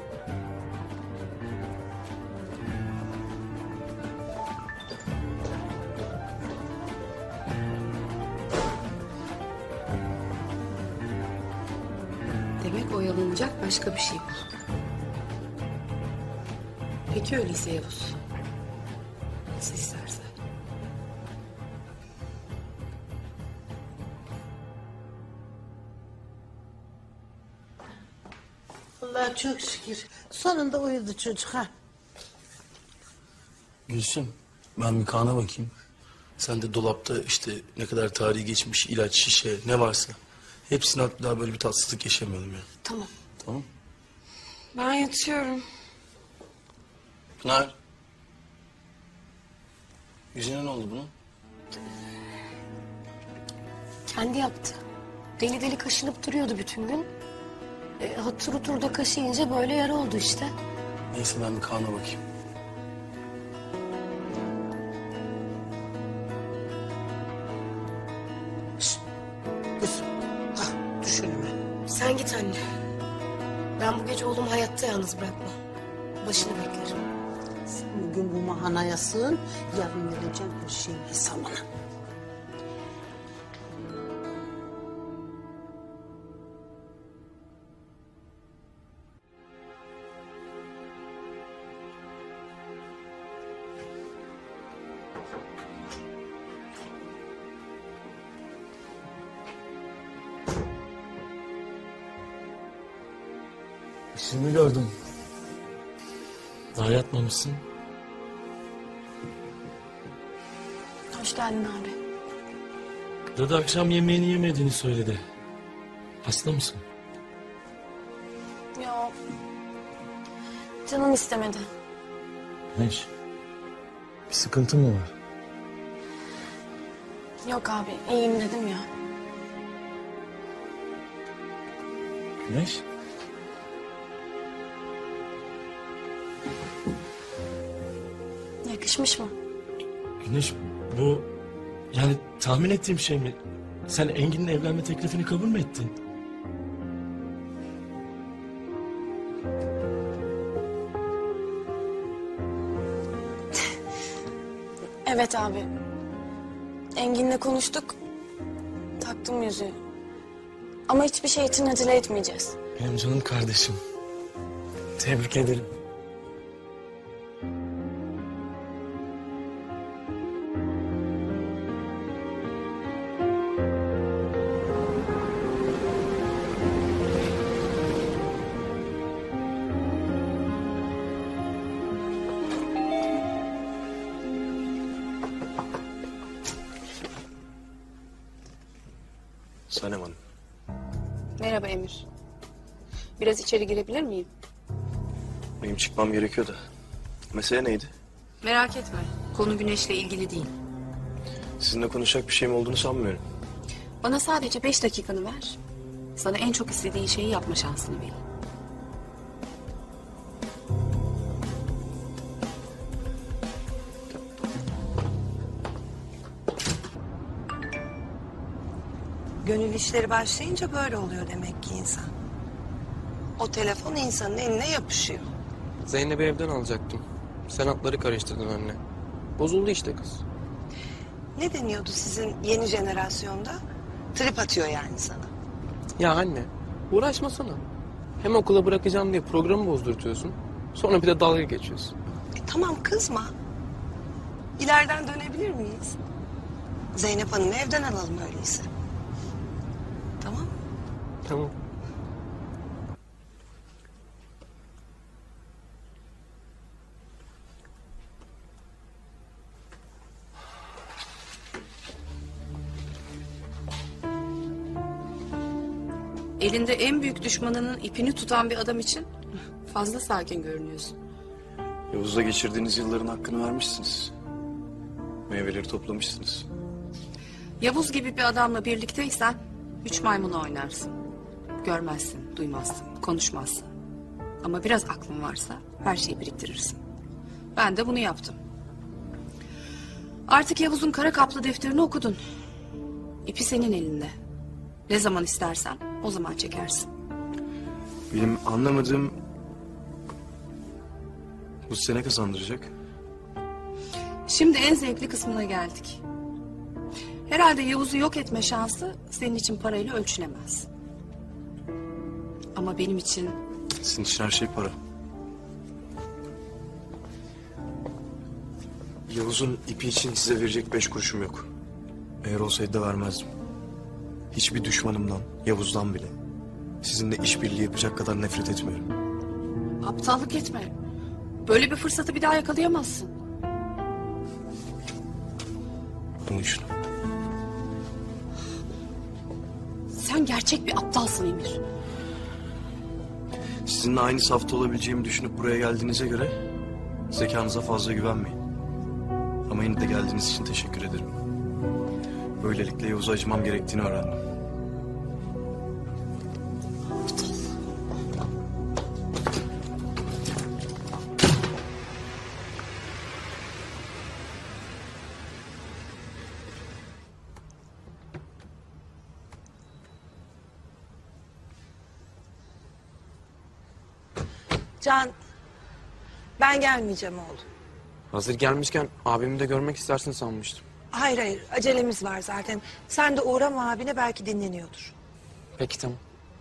Speaker 18: Demek oyalanacak başka bir şey bu. Peki öyleyse Yavuz. Nasıl istersen.
Speaker 15: Allah'a çok şükür. Sonunda uyudu çocuk ha.
Speaker 5: Gülsüm, ben bir Kaan'a bakayım. Sen de dolapta işte ne kadar tarihi geçmiş ilaç, şişe ne varsa. Hepsini at, daha böyle bir tatsızlık yaşamayalım ya.
Speaker 18: Tamam.
Speaker 5: Tamam.
Speaker 1: Ben yatıyorum.
Speaker 5: Pınar. Yüzüne ne oldu bunun?
Speaker 10: Kendi yaptı. Deli deli kaşınıp duruyordu bütün gün. Hatır hutur da kaşıyınca böyle yara oldu işte.
Speaker 5: Neyse ben bir Kaan'a bakayım.
Speaker 15: Kızım. Ha, düşünme.
Speaker 10: Sen git anne. Ben bu gece oğlumu hayatta yalnız bırakma. Başını beklerim.
Speaker 15: Sen bugün bu mahanaya sığın. Yarın vereceğim her şeyin hesabını.
Speaker 2: Şimdi gördüm. Daha yatmamışsın.
Speaker 8: Hoş geldin abi.
Speaker 2: Dadı akşam yemeğini yemediğini söyledi. Hasta mısın?
Speaker 8: Yok. Canım istemedi.
Speaker 2: Güneş. Bir sıkıntı mı var?
Speaker 8: Yok abi iyiyim dedim ya.
Speaker 2: Güneş.
Speaker 8: Yakışmış mı?
Speaker 2: Güneş bu yani tahmin ettiğim şey mi? Sen Engin'in evlenme teklifini kabul mü ettin?
Speaker 8: Evet abi. Engin'le konuştuk. Taktım yüzüğü. Ama hiçbir şey için acele etmeyeceğiz.
Speaker 2: Benim canım kardeşim. Tebrik ederim.
Speaker 6: Sanem Hanım.
Speaker 18: Merhaba Emir. Biraz içeri girebilir miyim?
Speaker 6: Benim çıkmam gerekiyor da. Mesele neydi?
Speaker 18: Merak etme. Konu Güneş'le ilgili değil.
Speaker 6: Sizinle konuşacak bir şeyim olduğunu sanmıyorum.
Speaker 18: Bana sadece 5 dakikanı ver. Sana en çok istediğin şeyi yapma şansını vereyim.
Speaker 19: Gönül işleri başlayınca böyle oluyor demek ki insan. O telefon insanın eline yapışıyor.
Speaker 13: Zeynep'i evden alacaktım. Sen hatları karıştırdın anne. Bozuldu işte kız.
Speaker 19: Ne deniyordu sizin yeni jenerasyonda? Trip atıyor yani sana.
Speaker 13: Ya anne uğraşmasana. Hem okula bırakacağım diye programı bozdurtuyorsun. Sonra bir de dalga geçiyorsun.
Speaker 19: Tamam kızma. İleriden dönebilir miyiz? Zeynep Hanım'ı evden alalım öyleyse. Tamam.
Speaker 13: Tamam.
Speaker 18: Elinde en büyük düşmanının ipini tutan bir adam için fazla sakin görünüyorsun.
Speaker 6: Yavuz'la geçirdiğiniz yılların hakkını vermişsiniz. Meyveleri toplamışsınız.
Speaker 18: Yavuz gibi bir adamla birlikteysen 3 maymunu oynarsın. Görmezsin, duymazsın, konuşmazsın. Ama biraz aklın varsa her şeyi biriktirirsin. Ben de bunu yaptım. Artık Yavuz'un kara kaplı defterini okudun. İpi senin elinde. Ne zaman istersen o zaman çekersin.
Speaker 6: Benim anlamadığım... Bu size ne kazandıracak?
Speaker 18: Şimdi en zevkli kısmına geldik. Herhalde Yavuz'u yok etme şansı senin için parayla ölçülemez. Ama benim için...
Speaker 6: Sizin için her şey para. Yavuz'un ipi için size verecek 5 kuruşum yok. Eğer olsaydı da vermezdim. Hiçbir düşmanımdan, Yavuz'dan bile sizinle işbirliği yapacak kadar nefret etmiyorum.
Speaker 18: Aptallık etme. Böyle bir fırsatı bir daha yakalayamazsın.
Speaker 6: Bunu düşün.
Speaker 18: Sen gerçek bir aptalsın Emir.
Speaker 6: Sizinle aynı safta olabileceğimi düşünüp buraya geldiğinize göre zekanıza fazla güvenmeyin. Ama yine de geldiğiniz için teşekkür ederim. Böylelikle Yavuz'a acımam gerektiğini öğrendim.
Speaker 19: Can, ben gelmeyeceğim oğlum.
Speaker 13: Hazır gelmişken abimi de görmek istersin sanmıştım.
Speaker 19: Hayır hayır, acelemiz var zaten. Sen de uğrama abine, belki dinleniyordur.
Speaker 13: Peki tamam.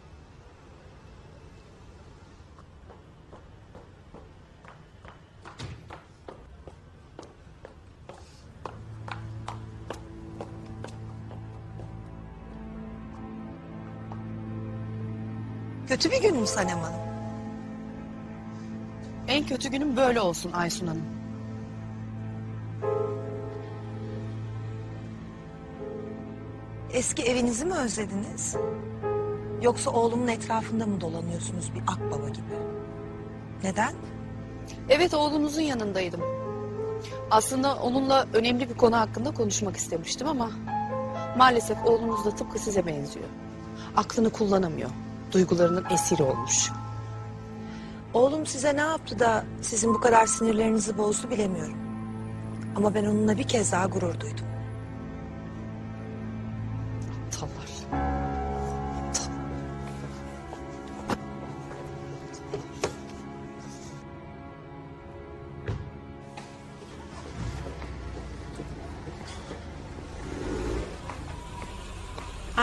Speaker 19: Kötü bir gün mü Sanem Hanım?
Speaker 18: En kötü günüm böyle olsun Aysun Hanım.
Speaker 19: Eski evinizi mi özlediniz? Yoksa oğlumun etrafında mı dolanıyorsunuz bir akbaba gibi? Neden?
Speaker 18: Evet, oğlunuzun yanındaydım. Aslında onunla önemli bir konu hakkında konuşmak istemiştim ama... maalesef oğlunuz da tıpkı size benziyor. Aklını kullanamıyor. Duygularının esiri olmuş.
Speaker 19: Oğlum size ne yaptı da sizin bu kadar sinirlerinizi bozdu bilemiyorum. Ama ben onunla bir kez daha gurur duydum.
Speaker 18: Aptallar.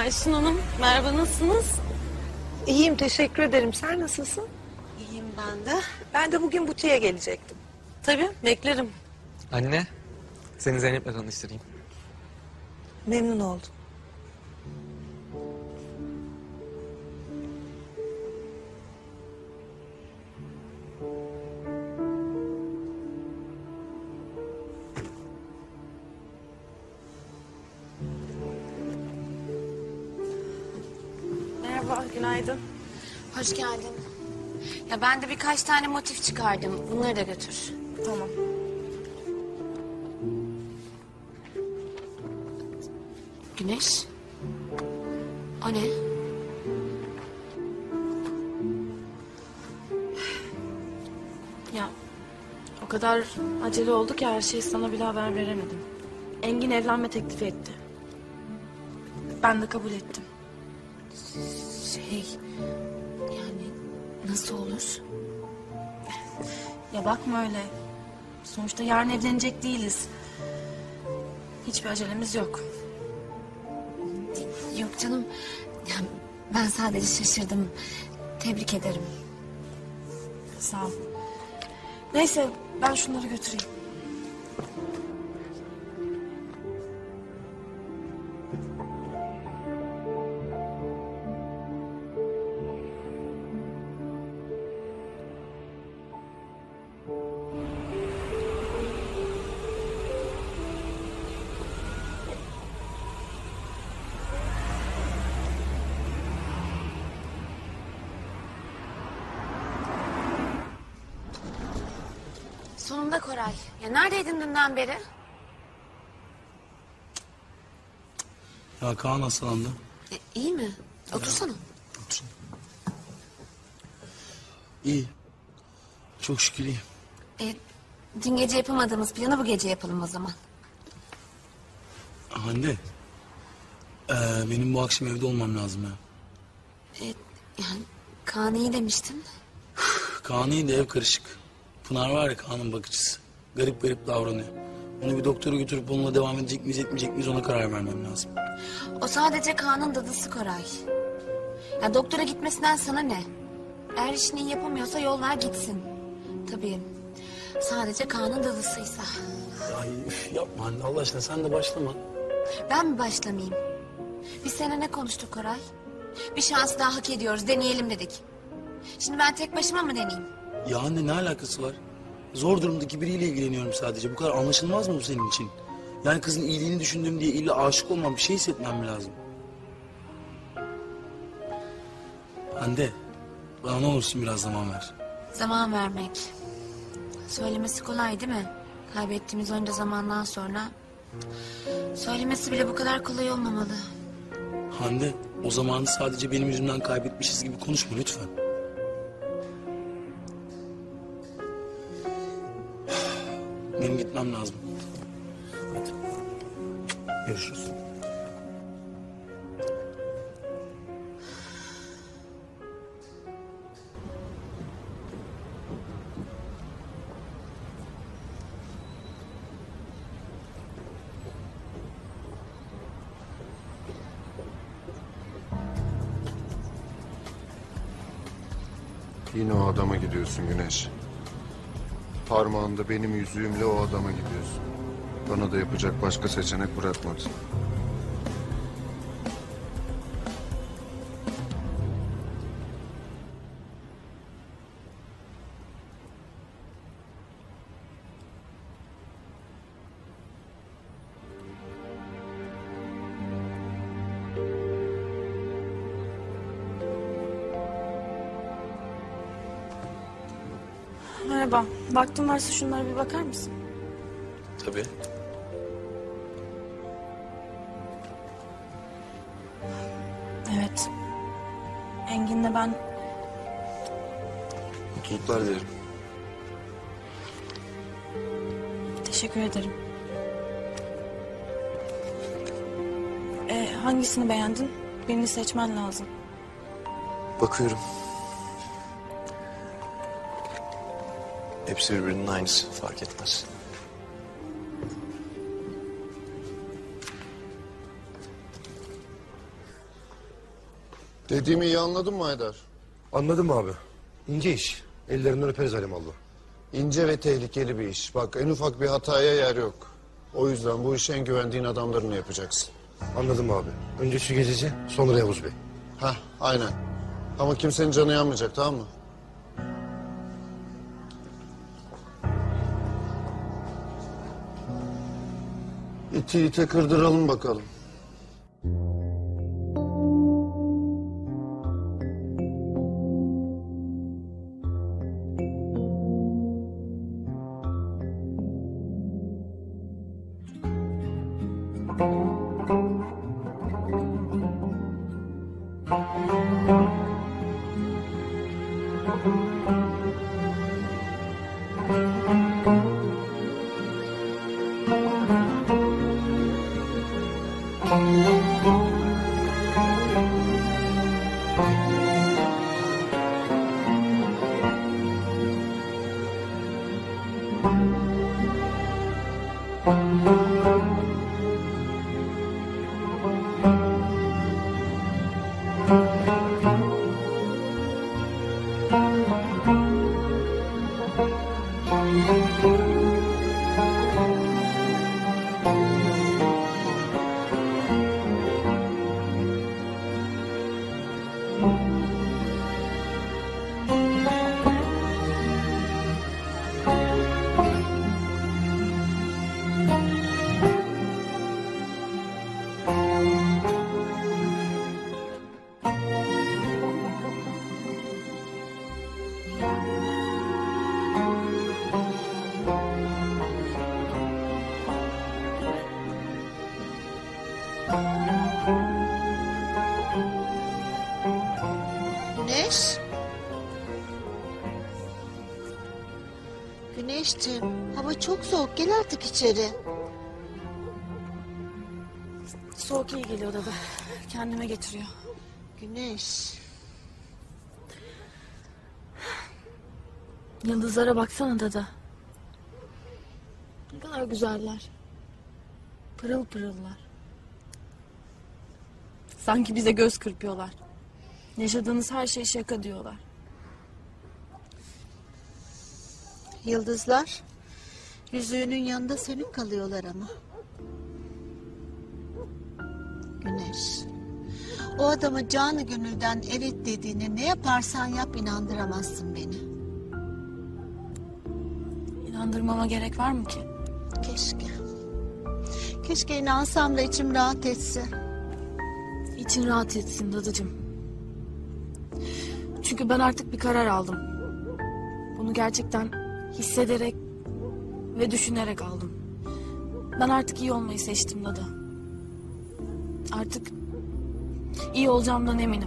Speaker 1: Aysun Hanım, merhaba, nasılsınız?
Speaker 19: İyiyim, teşekkür ederim. Sen nasılsın?
Speaker 1: İyiyim ben de.
Speaker 19: Ben de bugün butiğe gelecektim.
Speaker 1: Tabii, beklerim.
Speaker 20: Anne, seni Zeynep'le tanıştırayım.
Speaker 19: Memnun oldum.
Speaker 1: Merhaba, günaydın.
Speaker 9: Hoş geldin. Ya ben de birkaç tane motif çıkardım. Bunları da götür.
Speaker 1: Tamam.
Speaker 9: Güneş. O ne?
Speaker 8: Ya o kadar acele oldu ki her şeyi sana bile haber veremedim. Engin evlenme teklifi etti. Ben de kabul ettim.
Speaker 9: Şey... Yani nasıl olur?
Speaker 8: Ya bakma öyle. Sonuçta yarın evlenecek değiliz. Hiçbir acelemiz yok.
Speaker 9: Yok canım. Ya ben sadece şaşırdım. Tebrik ederim.
Speaker 8: Sağ ol. Neyse ben şunları götüreyim.
Speaker 9: Sonunda Koray. Ya neredeydin dünden beri?
Speaker 5: Ya Kaan hastalandı.
Speaker 9: İyi mi? Otursana.
Speaker 5: İyi. Çok şükür iyi.
Speaker 9: Dün gece yapamadığımız planı bu gece yapalım o zaman.
Speaker 5: Hande. Benim bu akşam evde olmam lazım ya.
Speaker 9: Yani Kaan iyi demiştin.
Speaker 5: Kaan iyi de ev karışık. Pınar var ya Kaan'ın bakıcısı. Garip garip davranıyor. Onu bir doktora götürüp onunla devam edecek miyiz etmeyecek miyiz ona karar vermem lazım.
Speaker 9: O sadece Kaan'ın dadısı Koray. Ya doktora gitmesinden sana ne? Eğer işini iyi yapamıyorsa yol ver gitsin. Tabii sadece Kaan'ın dadısıysa.
Speaker 5: Ay yapma Hande Allah aşkına sen de başlama.
Speaker 9: Ben mi başlamayayım? Biz seninle ne konuştuk Koray? Bir şans daha hak ediyoruz deneyelim dedik. Şimdi ben tek başıma mı deneyeyim?
Speaker 5: Ya anne ne alakası var? Zor durumdaki biriyle ilgileniyorum sadece. Bu kadar anlaşılmaz mı bu senin için? Yani kızın iyiliğini düşündüğüm diye illa aşık olmam, bir şey hissetmem mi lazım? Hande, bana ne olursun biraz zaman ver.
Speaker 9: Zaman vermek. Söylemesi kolay değil mi? Kaybettiğimiz onca zamandan sonra... Söylemesi bile bu kadar kolay olmamalı.
Speaker 5: Hande, o zamanı sadece benim yüzümden kaybetmişiz gibi konuşma lütfen. Benim gitmem lazım. Hadi. Görüşürüz.
Speaker 4: Yine o adama gidiyorsun Güneş. Parmağında benim yüzüğümle o adama gidiyorsun. Bana da yapacak başka seçenek bırakmadın.
Speaker 8: Merhaba. Vaktin varsa şunlara bir bakar mısın?
Speaker 6: Tabii.
Speaker 8: Evet. Engin'le ben
Speaker 6: Mutluluklar dilerim.
Speaker 8: teşekkür ederim. Hangisini beğendin? Birini seçmen lazım.
Speaker 6: Bakıyorum. Hepsi birbirinin aynısı. Fark etmez.
Speaker 4: Dediğimi iyi anladın mı Haydar?
Speaker 21: Anladım abi. İnce iş. Ellerinden öperiz alimallah.
Speaker 4: İnce ve tehlikeli bir iş. Bak en ufak bir hataya yer yok. O yüzden bu işi en güvendiğin adamlarını yapacaksın.
Speaker 21: Anladım abi. Önce şu gececi, sonra Yavuz Bey.
Speaker 4: Hah, aynen. Ama kimsenin canı yanmayacak, tamam mı? İti ite kırdıralım bakalım.
Speaker 7: Güneş. Güneşciğim, hava çok soğuk. Gel artık içeri.
Speaker 8: Soğuk iyi geliyor dede. Kendime getiriyor.
Speaker 7: Güneş.
Speaker 8: Yıldızlara baksana dede. Ne kadar güzeller. Pırıl pırıllar. Sanki bize göz kırpıyorlar. Yaşadığınız her şey şaka diyorlar.
Speaker 7: Yıldızlar yüzüğünün yanında sönük kalıyorlar ama. Güneş. O adamı canı gönülden evet dediğine ne yaparsan yap inandıramazsın beni.
Speaker 8: İnandırmama gerek var mı ki?
Speaker 7: Keşke. Keşke inansam da içim rahat etse.
Speaker 8: İçin rahat etsin dadıcığım. Çünkü ben artık bir karar aldım. Bunu gerçekten hissederek ve düşünerek aldım. Ben artık iyi olmayı seçtim dadı. Artık iyi olacağımdan eminim.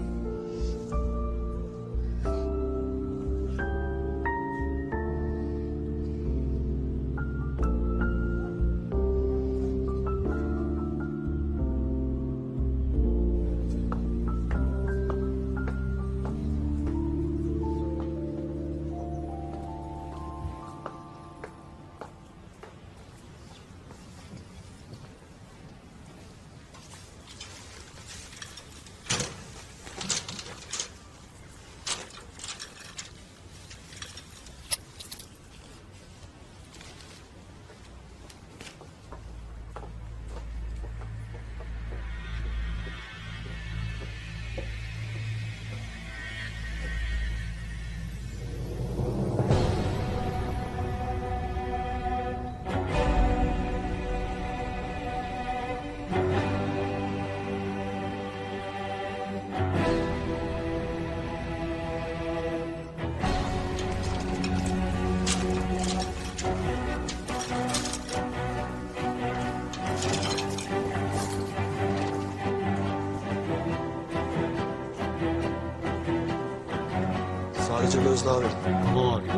Speaker 3: Sadece gözdağı ver.
Speaker 21: Tamam abi.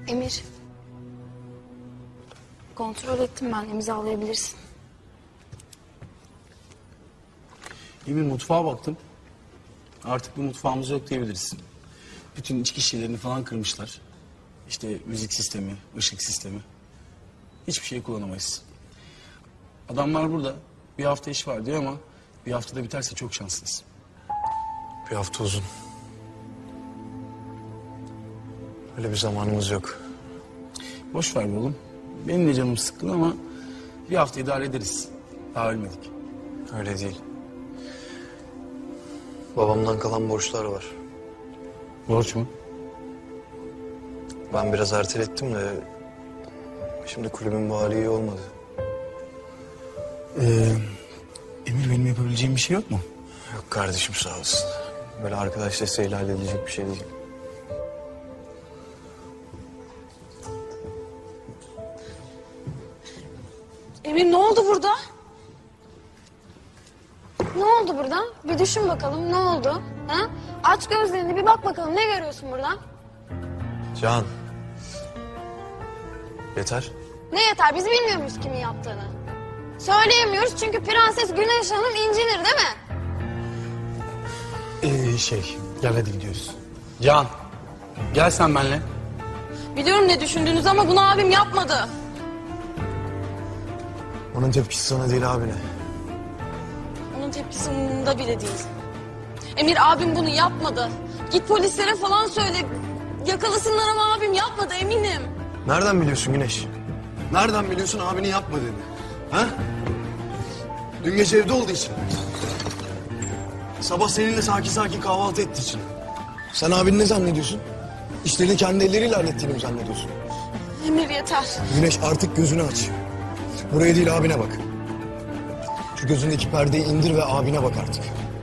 Speaker 1: Emir. Kontrol ettim ben. İmzalayabilirsin.
Speaker 5: Emir, mutfağa baktım. Artık bir mutfağımız yok diyebiliriz. Bütün içki şişelerini falan kırmışlar. İşte müzik sistemi, ışık sistemi. Hiçbir şey kullanamayız. Adamlar burada. Bir hafta iş var diyor ama bir haftada biterse çok şanslıyız.
Speaker 6: Bir hafta uzun. Öyle bir zamanımız yok.
Speaker 5: Boş ver be oğlum. Benim de canım sıkkın ama bir hafta idare ederiz. Daha ölmedik.
Speaker 6: Öyle değil. Babamdan kalan borçlar var.
Speaker 5: Borç mu?
Speaker 6: Ben biraz ertelettim de... Şimdi kulübün bu hali iyi olmadı.
Speaker 5: Emir, benim yapabileceğim bir şey yok mu?
Speaker 6: Yok kardeşim, sağ olasın. Böyle arkadaş desteğiyle halledilecek bir şey değil.
Speaker 1: Emir ne oldu burada? Ne oldu burada? Bir düşün bakalım ne oldu? Ha? Aç gözlerini bir bak bakalım ne görüyorsun burada?
Speaker 6: Can. Yeter.
Speaker 1: Ne yeter biz bilmiyor muyuz kimin yaptığını? Söyleyemiyoruz çünkü Prenses Güneş Hanım incinir değil mi?
Speaker 5: Gel hadi gidiyoruz. Can, gel sen benimle.
Speaker 8: Biliyorum ne düşündüğünüzü ama bunu abim yapmadı.
Speaker 6: Onun tepkisi sana değil abine.
Speaker 8: Onun tepkisi umurumda bile değil. Emir abim bunu yapmadı. Git polislere falan söyle. Yakalasınlar ama abim yapmadı eminim.
Speaker 6: Nereden biliyorsun Güneş? Nereden biliyorsun abinin yapmadığını? Ha? Dün gece evde olduğu için. Sabah seninle sakin sakin kahvaltı ettiği için. Sen abini ne zannediyorsun? İşlerini kendi elleriyle hallettiğini mi zannediyorsun?
Speaker 8: Emir yeter.
Speaker 6: Güneş artık gözünü aç. Buraya değil abine bak. Şu gözündeki perdeyi indir ve abine bak artık.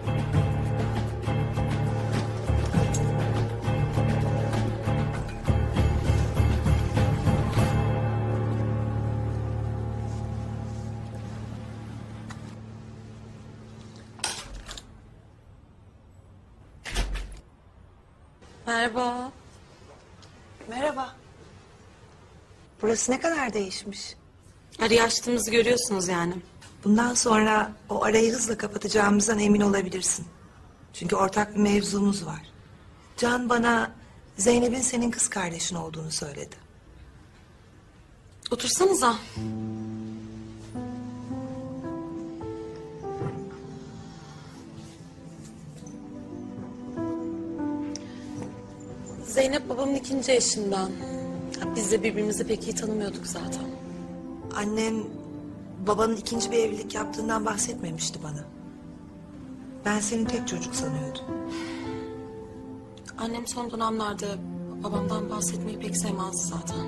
Speaker 19: Merhaba. Merhaba. Burası ne kadar değişmiş.
Speaker 11: Arayı açtığımızı görüyorsunuz yani.
Speaker 19: Bundan sonra o arayı hızla kapatacağımızdan emin olabilirsin. Çünkü ortak bir mevzumuz var. Can bana Zeynep'in senin kız kardeşin olduğunu söyledi.
Speaker 11: Otursanıza. Zeynep babamın 2. eşinden. Biz de birbirimizi pek iyi tanımıyorduk zaten.
Speaker 19: Annen babanın 2. bir evlilik yaptığından bahsetmemişti bana. Ben senin tek çocuk sanıyordum.
Speaker 11: Annem son dönemlerde babamdan bahsetmeyi pek sevmezdi zaten.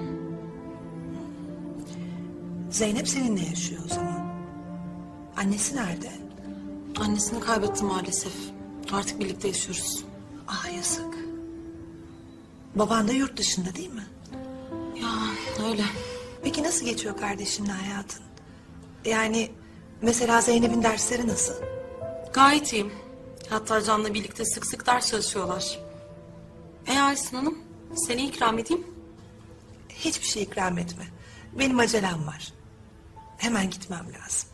Speaker 19: Zeynep seninle yaşıyor o zaman. Annesi nerede?
Speaker 11: Annesini kaybetti maalesef. Artık birlikte yaşıyoruz.
Speaker 19: Ah yazık. Baban da yurt dışında değil mi?
Speaker 11: Ya öyle.
Speaker 19: Peki nasıl geçiyor kardeşinle hayatın? Yani mesela Zeynep'in dersleri nasıl?
Speaker 11: Gayet iyiyim. Hatta Can'la birlikte sık sık ders çalışıyorlar. Aysun Hanım, seni ikram edeyim.
Speaker 19: Hiçbir şey ikram etme. Benim acelem var. Hemen gitmem lazım.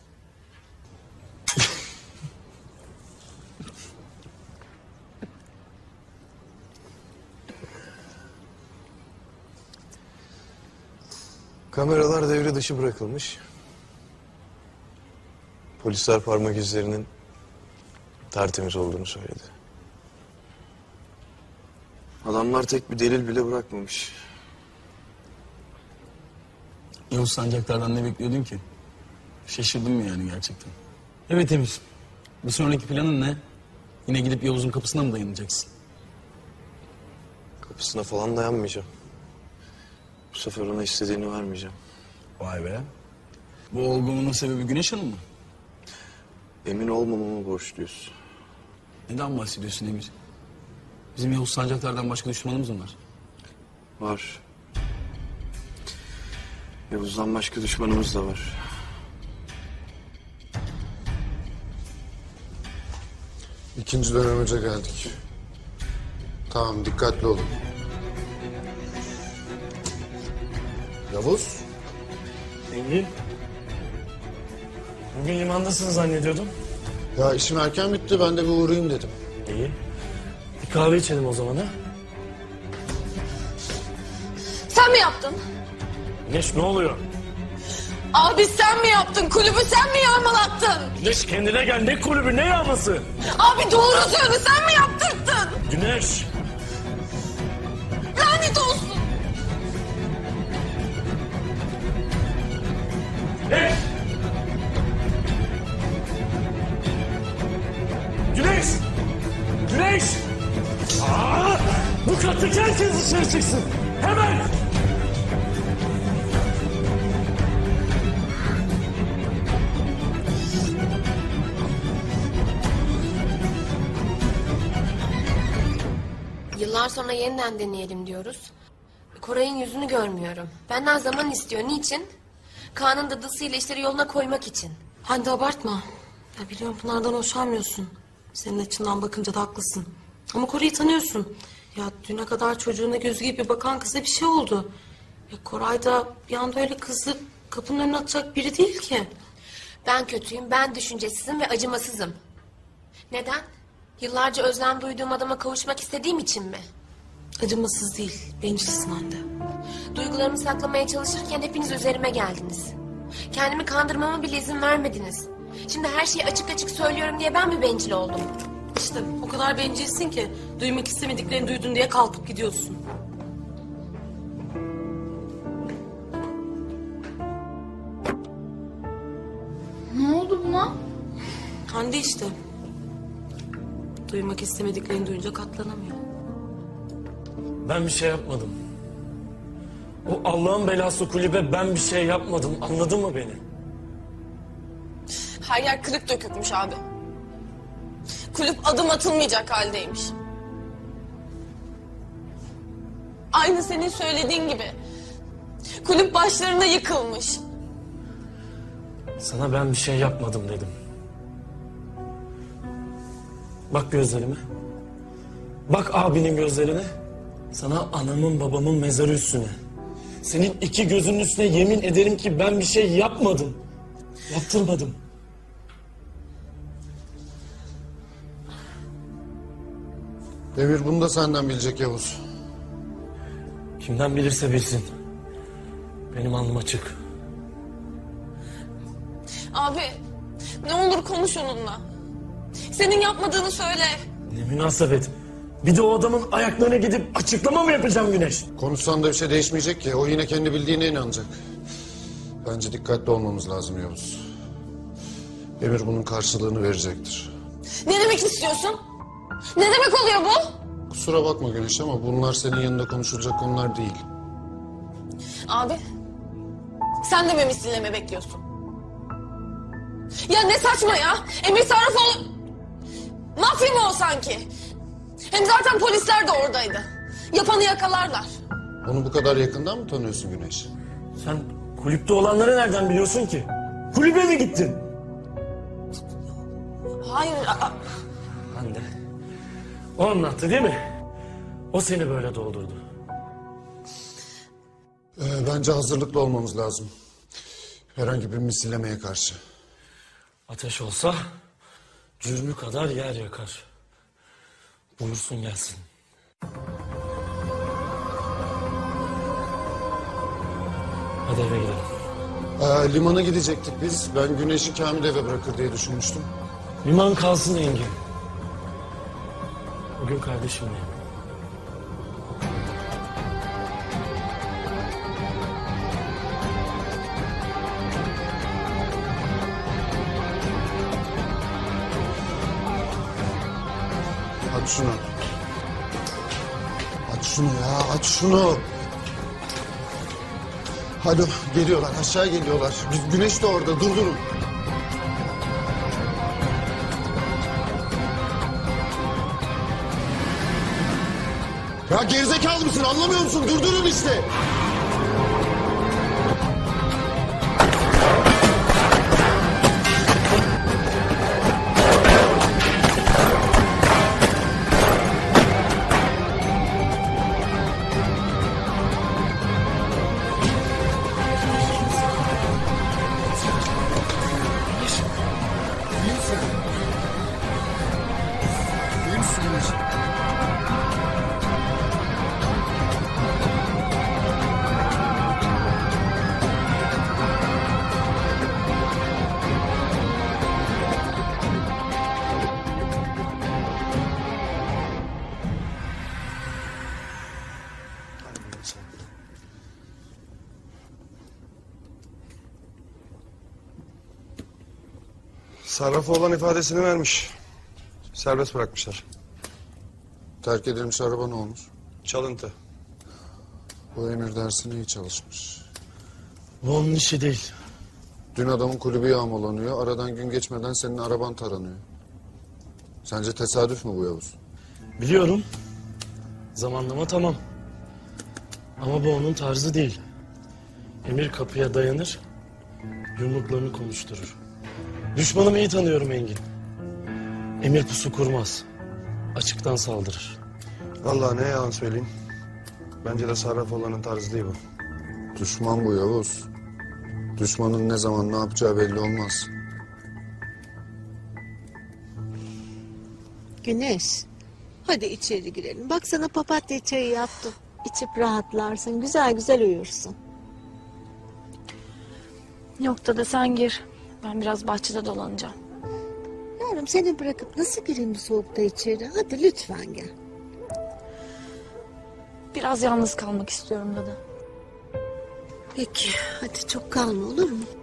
Speaker 6: Kameralar devre dışı bırakılmış. Polisler parmak izlerinin tertemiz olduğunu söyledi. Adamlar tek bir delil bile bırakmamış.
Speaker 5: Yavuz Sancaklar'dan ne bekliyordun ki? Şaşırdın mı yani gerçekten? Evet Emir. Bir sonraki planın ne? Yine gidip Yavuz'un kapısına mı dayanacaksın?
Speaker 6: Kapısına falan dayanmayacağım. Bu sefer ona istediğini vermeyeceğim.
Speaker 5: Vay be. Bu olgunluğun sebebi Güneş Hanım mı?
Speaker 6: Emin olmamamı borçluyuz.
Speaker 5: Neden bahsediyorsun Emir? Bizim Yavuz Sancaklar'dan başka düşmanımız mı var?
Speaker 6: Var. Yavuz'dan başka düşmanımız da var.
Speaker 4: İkinci dönemece geldik. Tamam, dikkatli olun. Yavuz.
Speaker 2: Engin. Bugün limandasın zannediyordum.
Speaker 4: Ya işim erken bitti, ben de bir uğrayayım dedim.
Speaker 2: İyi. Bir kahve içelim o zaman ha.
Speaker 10: Sen mi yaptın?
Speaker 2: Güneş ne oluyor?
Speaker 10: Abi sen mi yaptın? Kulübü sen mi yağmalattın?
Speaker 2: Güneş kendine gel, ne kulübü ne yağması?
Speaker 10: Abi doğru söyle, sen mi yaptırdın?
Speaker 2: Güneş.
Speaker 10: Lanet olsun.
Speaker 2: Hey! Güneş! Güneş! Aa! Bu kattaki herkes dışarı çıksın! Hemen!
Speaker 9: Yıllar sonra yeniden deneyelim diyoruz. Koray'ın yüzünü görmüyorum. Benden zaman istiyor. Niçin? Kaan'ın dadısıyla işleri yoluna koymak için.
Speaker 11: Hande abartma. Ya biliyorum Pınar'dan hoşlanmıyorsun. Senin açından bakınca da haklısın. Ama Koray'ı tanıyorsun. Ya düne kadar çocuğuna gözü gibi bakan kıza bir şey oldu. Ya Koray da bir anda öyle kızı kapının önüne atacak biri değil ki.
Speaker 9: Ben kötüyüm, ben düşüncesizim ve acımasızım. Neden? Yıllarca özlem duyduğum adama kavuşmak istediğim için mi?
Speaker 11: Acımasız değil, bencilsin Hande.
Speaker 9: Duygularımı saklamaya çalışırken hepiniz üzerime geldiniz. Kendimi kandırmama bile izin vermediniz. Şimdi her şeyi açık açık söylüyorum diye ben mi bencil oldum?
Speaker 11: İşte o kadar bencilsin ki duymak istemediklerini duydun diye kalkıp gidiyorsun.
Speaker 1: Ne oldu buna?
Speaker 11: Hande işte. Duymak istemediklerini duyunca katlanamıyor.
Speaker 2: Ben bir şey yapmadım. O Allah'ın belası kulübe ben bir şey yapmadım. Anladın mı beni?
Speaker 10: Her yer kırık dökükmüş abi. Kulüp adım atılmayacak haldeymiş. Aynı senin söylediğin gibi. Kulüp başlarına yıkılmış.
Speaker 2: Sana ben bir şey yapmadım dedim. Bak gözlerime. Bak abinin gözlerine. Sana anamın babamın mezarı üstüne. Senin iki gözünün üstüne yemin ederim ki ben bir şey yapmadım. Yaptırmadım.
Speaker 4: Demir bunu da senden bilecek Yavuz.
Speaker 2: Kimden bilirse bilsin. Benim alnım açık.
Speaker 10: Abi ne olur konuş onunla. Senin yapmadığını söyle.
Speaker 2: Ne münasebet. Bir de o adamın ayaklarına gidip açıklama mı yapacağım Güneş?
Speaker 4: Konuşsan da bir şey değişmeyecek ki. O yine kendi bildiğine inanacak. Bence dikkatli olmamız lazım Yavuz. Demir bunun karşılığını verecektir.
Speaker 10: Ne demek istiyorsun? Ne demek oluyor bu?
Speaker 4: Kusura bakma Güneş ama bunlar senin yanında konuşulacak konular değil.
Speaker 10: Abi sen de mi misilleme bekliyorsun? Ya ne saçma ya. Emir Sarrafoğlu mafya mı o sanki? Hem zaten polisler de oradaydı. Yapanı yakalarlar.
Speaker 4: Onu bu kadar yakından mı tanıyorsun Güneş?
Speaker 2: Sen kulüpte olanları nereden biliyorsun ki? Kulübe mi gittin?
Speaker 10: Hayır.
Speaker 2: Hande. O anlattı değil mi? O seni böyle doldurdu.
Speaker 4: Bence hazırlıklı olmamız lazım. Herhangi bir misillemeye karşı.
Speaker 2: Ateş olsa cürmü kadar yer yakar. Buyursun gelsin. Hadi eve gidelim.
Speaker 4: Limana gidecektik biz. Ben Güneş'i Kamil eve bırakır diye düşünmüştüm.
Speaker 2: Liman kalsın Engin. Bugün kardeşimle.
Speaker 4: Aç şunu. Aç şunu ya, aç şunu. Hadi geliyorlar, aşağı geliyorlar. Güneş de orada, durdurun. Ya gerizekalı mısın, anlamıyor musun? Durdurun işte.
Speaker 3: Sarrafı olan ifadesini vermiş. Serbest bırakmışlar.
Speaker 4: Terk edilmiş araba ne olmuş?
Speaker 3: Çalıntı.
Speaker 4: Bu Emir dersine iyi çalışmış.
Speaker 2: Bu onun işi değil.
Speaker 4: Dün adamın kulübü yağmalanıyor. Aradan gün geçmeden senin araban taranıyor. Sence tesadüf mü bu Yavuz?
Speaker 2: Biliyorum. Zamanlama tamam. Ama bu onun tarzı değil. Emir kapıya dayanır, yumruklarını konuşturur. Düşmanımı iyi tanıyorum Engin. Emir pusu kurmaz. Açıktan saldırır.
Speaker 3: Vallahi ne yalan söyleyeyim. Bence de sarraf olanın tarzı değil bu.
Speaker 4: Düşman bu Yavuz. Düşmanın ne zaman ne yapacağı belli olmaz.
Speaker 7: Güneş, hadi içeri girelim. Bak sana papatya çayı yaptım. İçip rahatlarsın, güzel güzel uyursun.
Speaker 8: Yok da sen gir. Ben biraz bahçede dolanacağım.
Speaker 7: Yavrum seni bırakıp nasıl gireyim bu soğukta içeri? Hadi lütfen gel.
Speaker 8: Biraz yalnız kalmak istiyorum Dada.
Speaker 7: Peki, hadi çok kalma olur mu?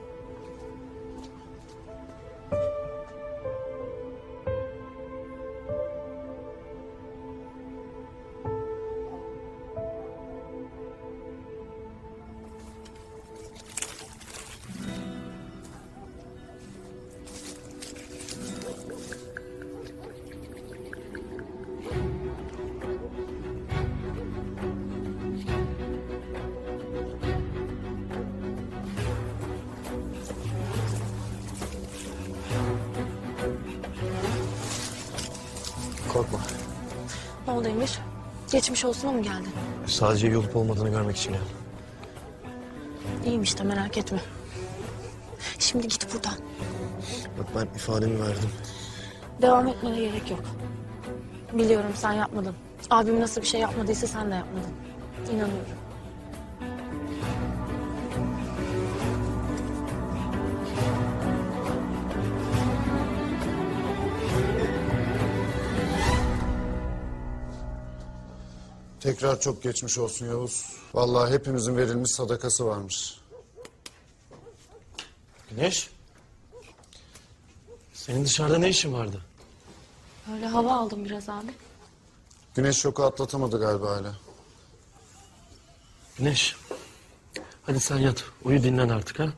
Speaker 6: Korkma.
Speaker 8: Ne oldu Emir? Geçmiş olsuna mı geldin?
Speaker 6: Sadece iyi olup olmadığını görmek için geldim.
Speaker 8: İyiyim işte merak etme. Şimdi git buradan.
Speaker 6: Bak ben ifademi verdim.
Speaker 8: Devam etmene gerek yok. Biliyorum sen yapmadın. Abim nasıl bir şey yapmadıysa sen de yapmadın. İnanıyorum.
Speaker 4: Tekrar çok geçmiş olsun Yavuz. Vallahi hepimizin verilmiş sadakası varmış.
Speaker 2: Güneş. Senin dışarıda ne işin vardı?
Speaker 8: Öyle hava aldım biraz abi.
Speaker 4: Güneş şoku atlatamadı galiba hala.
Speaker 2: Güneş. Hadi sen yat. Uyu dinlen artık ha.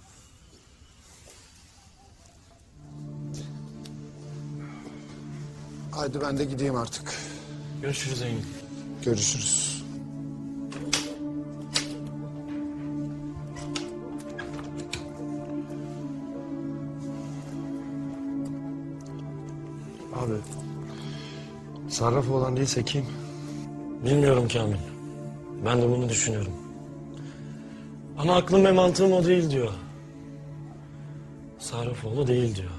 Speaker 4: Haydi ben de gideyim artık.
Speaker 2: Görüşürüz Engin.
Speaker 4: Görüşürüz.
Speaker 3: Abi, sarraf olan değilse kim?
Speaker 2: Bilmiyorum Kamil. Ben de bunu düşünüyorum. Ama aklım ve mantığım o değil diyor. Sarrafoğlu değil diyor.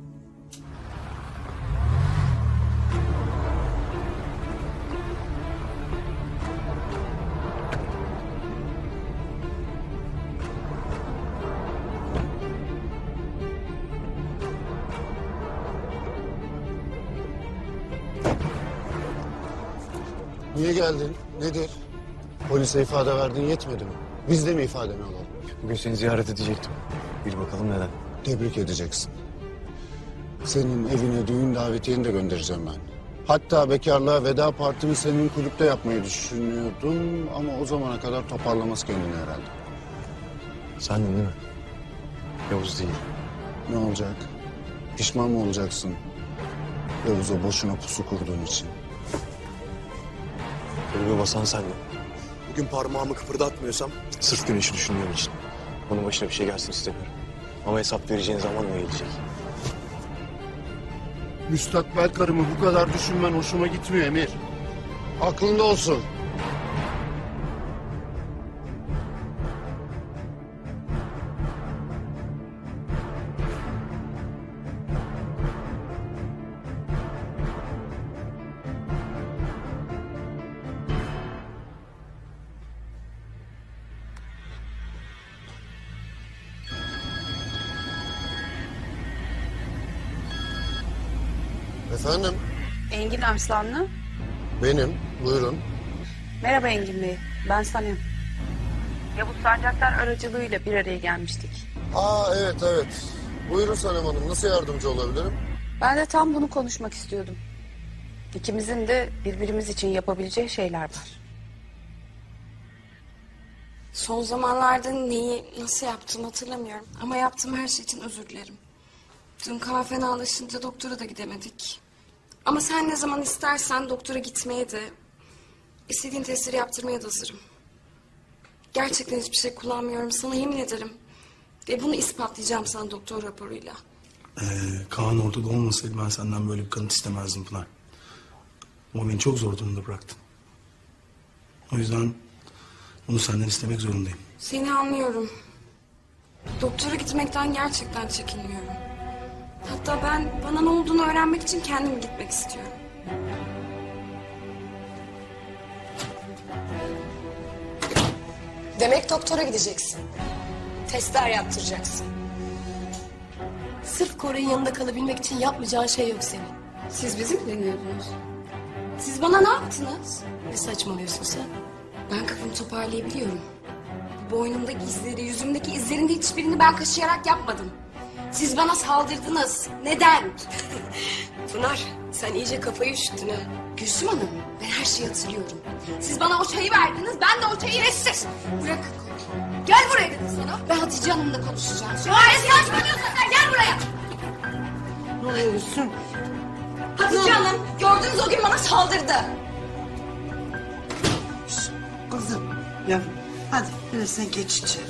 Speaker 4: Niye geldin? Nedir? Polise ifade verdin yetmedi mi? Biz de mi ifadeni alalım?
Speaker 6: Bugün seni ziyaret edecektim. Bir bakalım neden.
Speaker 4: Tebrik edeceksin. Senin evine düğün davetiyeni de göndereceğim ben. Hatta bekarlığa veda partimi senin kulüpte yapmayı düşünüyordum ama o zamana kadar toparlamaz kendini herhalde.
Speaker 6: Sendin değil mi? Yavuz değil.
Speaker 4: Ne olacak? Pişman mı olacaksın? Yavuz'a boşuna pusu kurduğun için.
Speaker 6: Kulübü basan sendin.
Speaker 16: Bugün parmağımı kıpırdatmıyorsam
Speaker 6: Sırf Güneş'i düşündüğüm için. Onun başına bir şey gelsin istemiyorum. Ama hesap vereceğin zaman ne gelecek?
Speaker 4: Müstakbel karımı bu kadar düşünmen hoşuma gitmiyor Emir. Aklında olsun. Efendim?
Speaker 18: Engin Arslanlı.
Speaker 4: Benim. Buyurun.
Speaker 18: Merhaba Engin Bey. Ben Sanem. Yavuz Sancaktar aracılığıyla bir araya gelmiştik.
Speaker 4: Aa evet. Buyurun Sanem Hanım, nasıl yardımcı olabilirim?
Speaker 18: Ben de tam bunu konuşmak istiyordum. İkimizin de birbirimiz için yapabileceği şeyler var.
Speaker 1: Son zamanlarda neyi nasıl yaptım hatırlamıyorum. Ama yaptığım her şey için özür dilerim. Dün kahve fenalaşınca doktora da gidemedik. Ama sen ne zaman istersen doktora gitmeye de... istediğin testleri yaptırmaya da hazırım. Gerçekten hiçbir şey kullanmıyorum. Sana yemin ederim. Ve bunu ispatlayacağım sana doktor raporuyla.
Speaker 5: Kaan ortada olmasaydı ben senden böyle bir kanıt istemezdim Pınar. Ama beni çok zor durumda bıraktın. O yüzden bunu senden istemek zorundayım.
Speaker 1: Seni anlıyorum. Doktora gitmekten gerçekten çekinmiyorum. Hatta ben bana ne olduğunu öğrenmek için kendim gitmek istiyorum.
Speaker 10: Demek doktora gideceksin. Testler yaptıracaksın. Sırf Koray'ın yanında kalabilmek için yapmayacağın şey yok senin.
Speaker 1: Siz bizi mi dinliyordunuz? Siz bana ne yaptınız?
Speaker 10: Ne saçmalıyorsun sen?
Speaker 1: Ben kafamı toparlayabiliyorum. Boynumdaki izleri, yüzümdeki izlerin de hiçbirini ben kaşıyarak yapmadım. Siz bana saldırdınız. Neden?
Speaker 10: Pınar, sen iyice kafayı üşüttün ha.
Speaker 1: Gülsüm Hanım, ben her şeyi hatırlıyorum. Siz bana o çayı verdiniz, ben de o çayı...
Speaker 10: Sessiz!
Speaker 1: Bırakın.
Speaker 10: Gel buraya dedim sana.
Speaker 1: Ben Hatice Hanım'la konuşacağım.
Speaker 10: Hayır, saçmalıyorsun sen, gel buraya.
Speaker 15: Ne oluyor Gülsüm?
Speaker 1: Hatice Hanım, gördünüz o gün bana saldırdı.
Speaker 15: Kızım, yavrum. Hadi biraz sen geç içeri.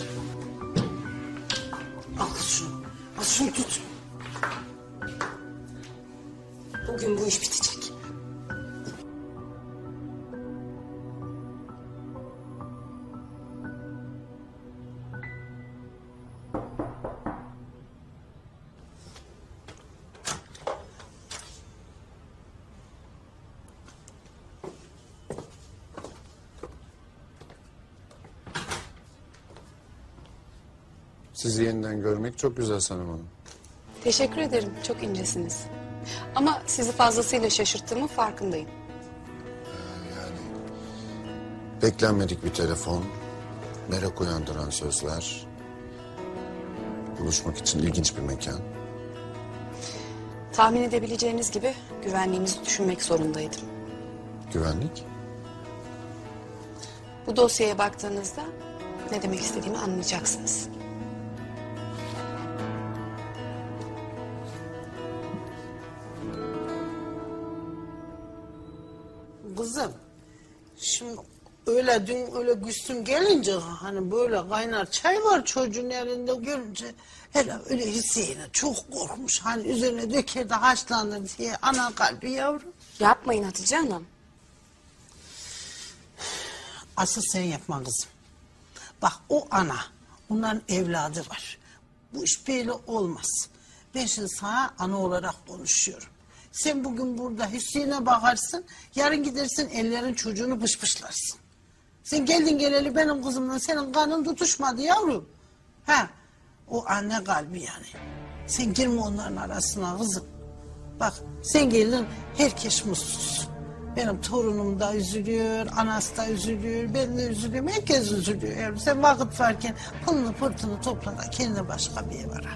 Speaker 15: Al şunu. Al şunu tut.
Speaker 10: Bugün bu iş bitecek.
Speaker 4: Sizi yeniden görmek çok güzel Sanem Hanım.
Speaker 18: Teşekkür ederim, çok incesiniz. Ama sizi fazlasıyla şaşırttığımın farkındayım.
Speaker 4: Beklenmedik bir telefon, merak uyandıran sözler, buluşmak için ilginç bir mekan.
Speaker 18: Tahmin edebileceğiniz gibi güvenliğimizi düşünmek zorundaydım.
Speaker 4: Güvenlik?
Speaker 18: Bu dosyaya baktığınızda ne demek istediğimi anlayacaksınız.
Speaker 15: Kızım, şimdi öyle dün öyle Gülsüm gelince hani böyle kaynar çay var çocuğun elinde görünce hele öyle Hüseyin'e çok korkmuş. Hani üzerine döker de haşlanır diye ana kalbi yavrum.
Speaker 1: Yapmayın Hatice Hanım.
Speaker 15: Asıl sen yapma kızım. Bak o ana, onların evladı var. Bu iş böyle olmaz. Ben şimdi sana ana olarak konuşuyorum. Sen bugün burada Hüseyin'e bakarsın, yarın gidersin ellerin çocuğunu pışpışlarsın. Sen geldin geleli benim kızımla senin kanın tutuşmadı yavrum. Ha, o anne kalbi yani. Sen girme onların arasına kızım. Bak sen geldin herkes mutsuz. Benim torunum da üzülüyor, anası da üzülüyor, ben de üzülüyorum, herkes üzülüyor yavrum. Sen vakit varken pılını pırtını topla da kendine başka bir ev ara.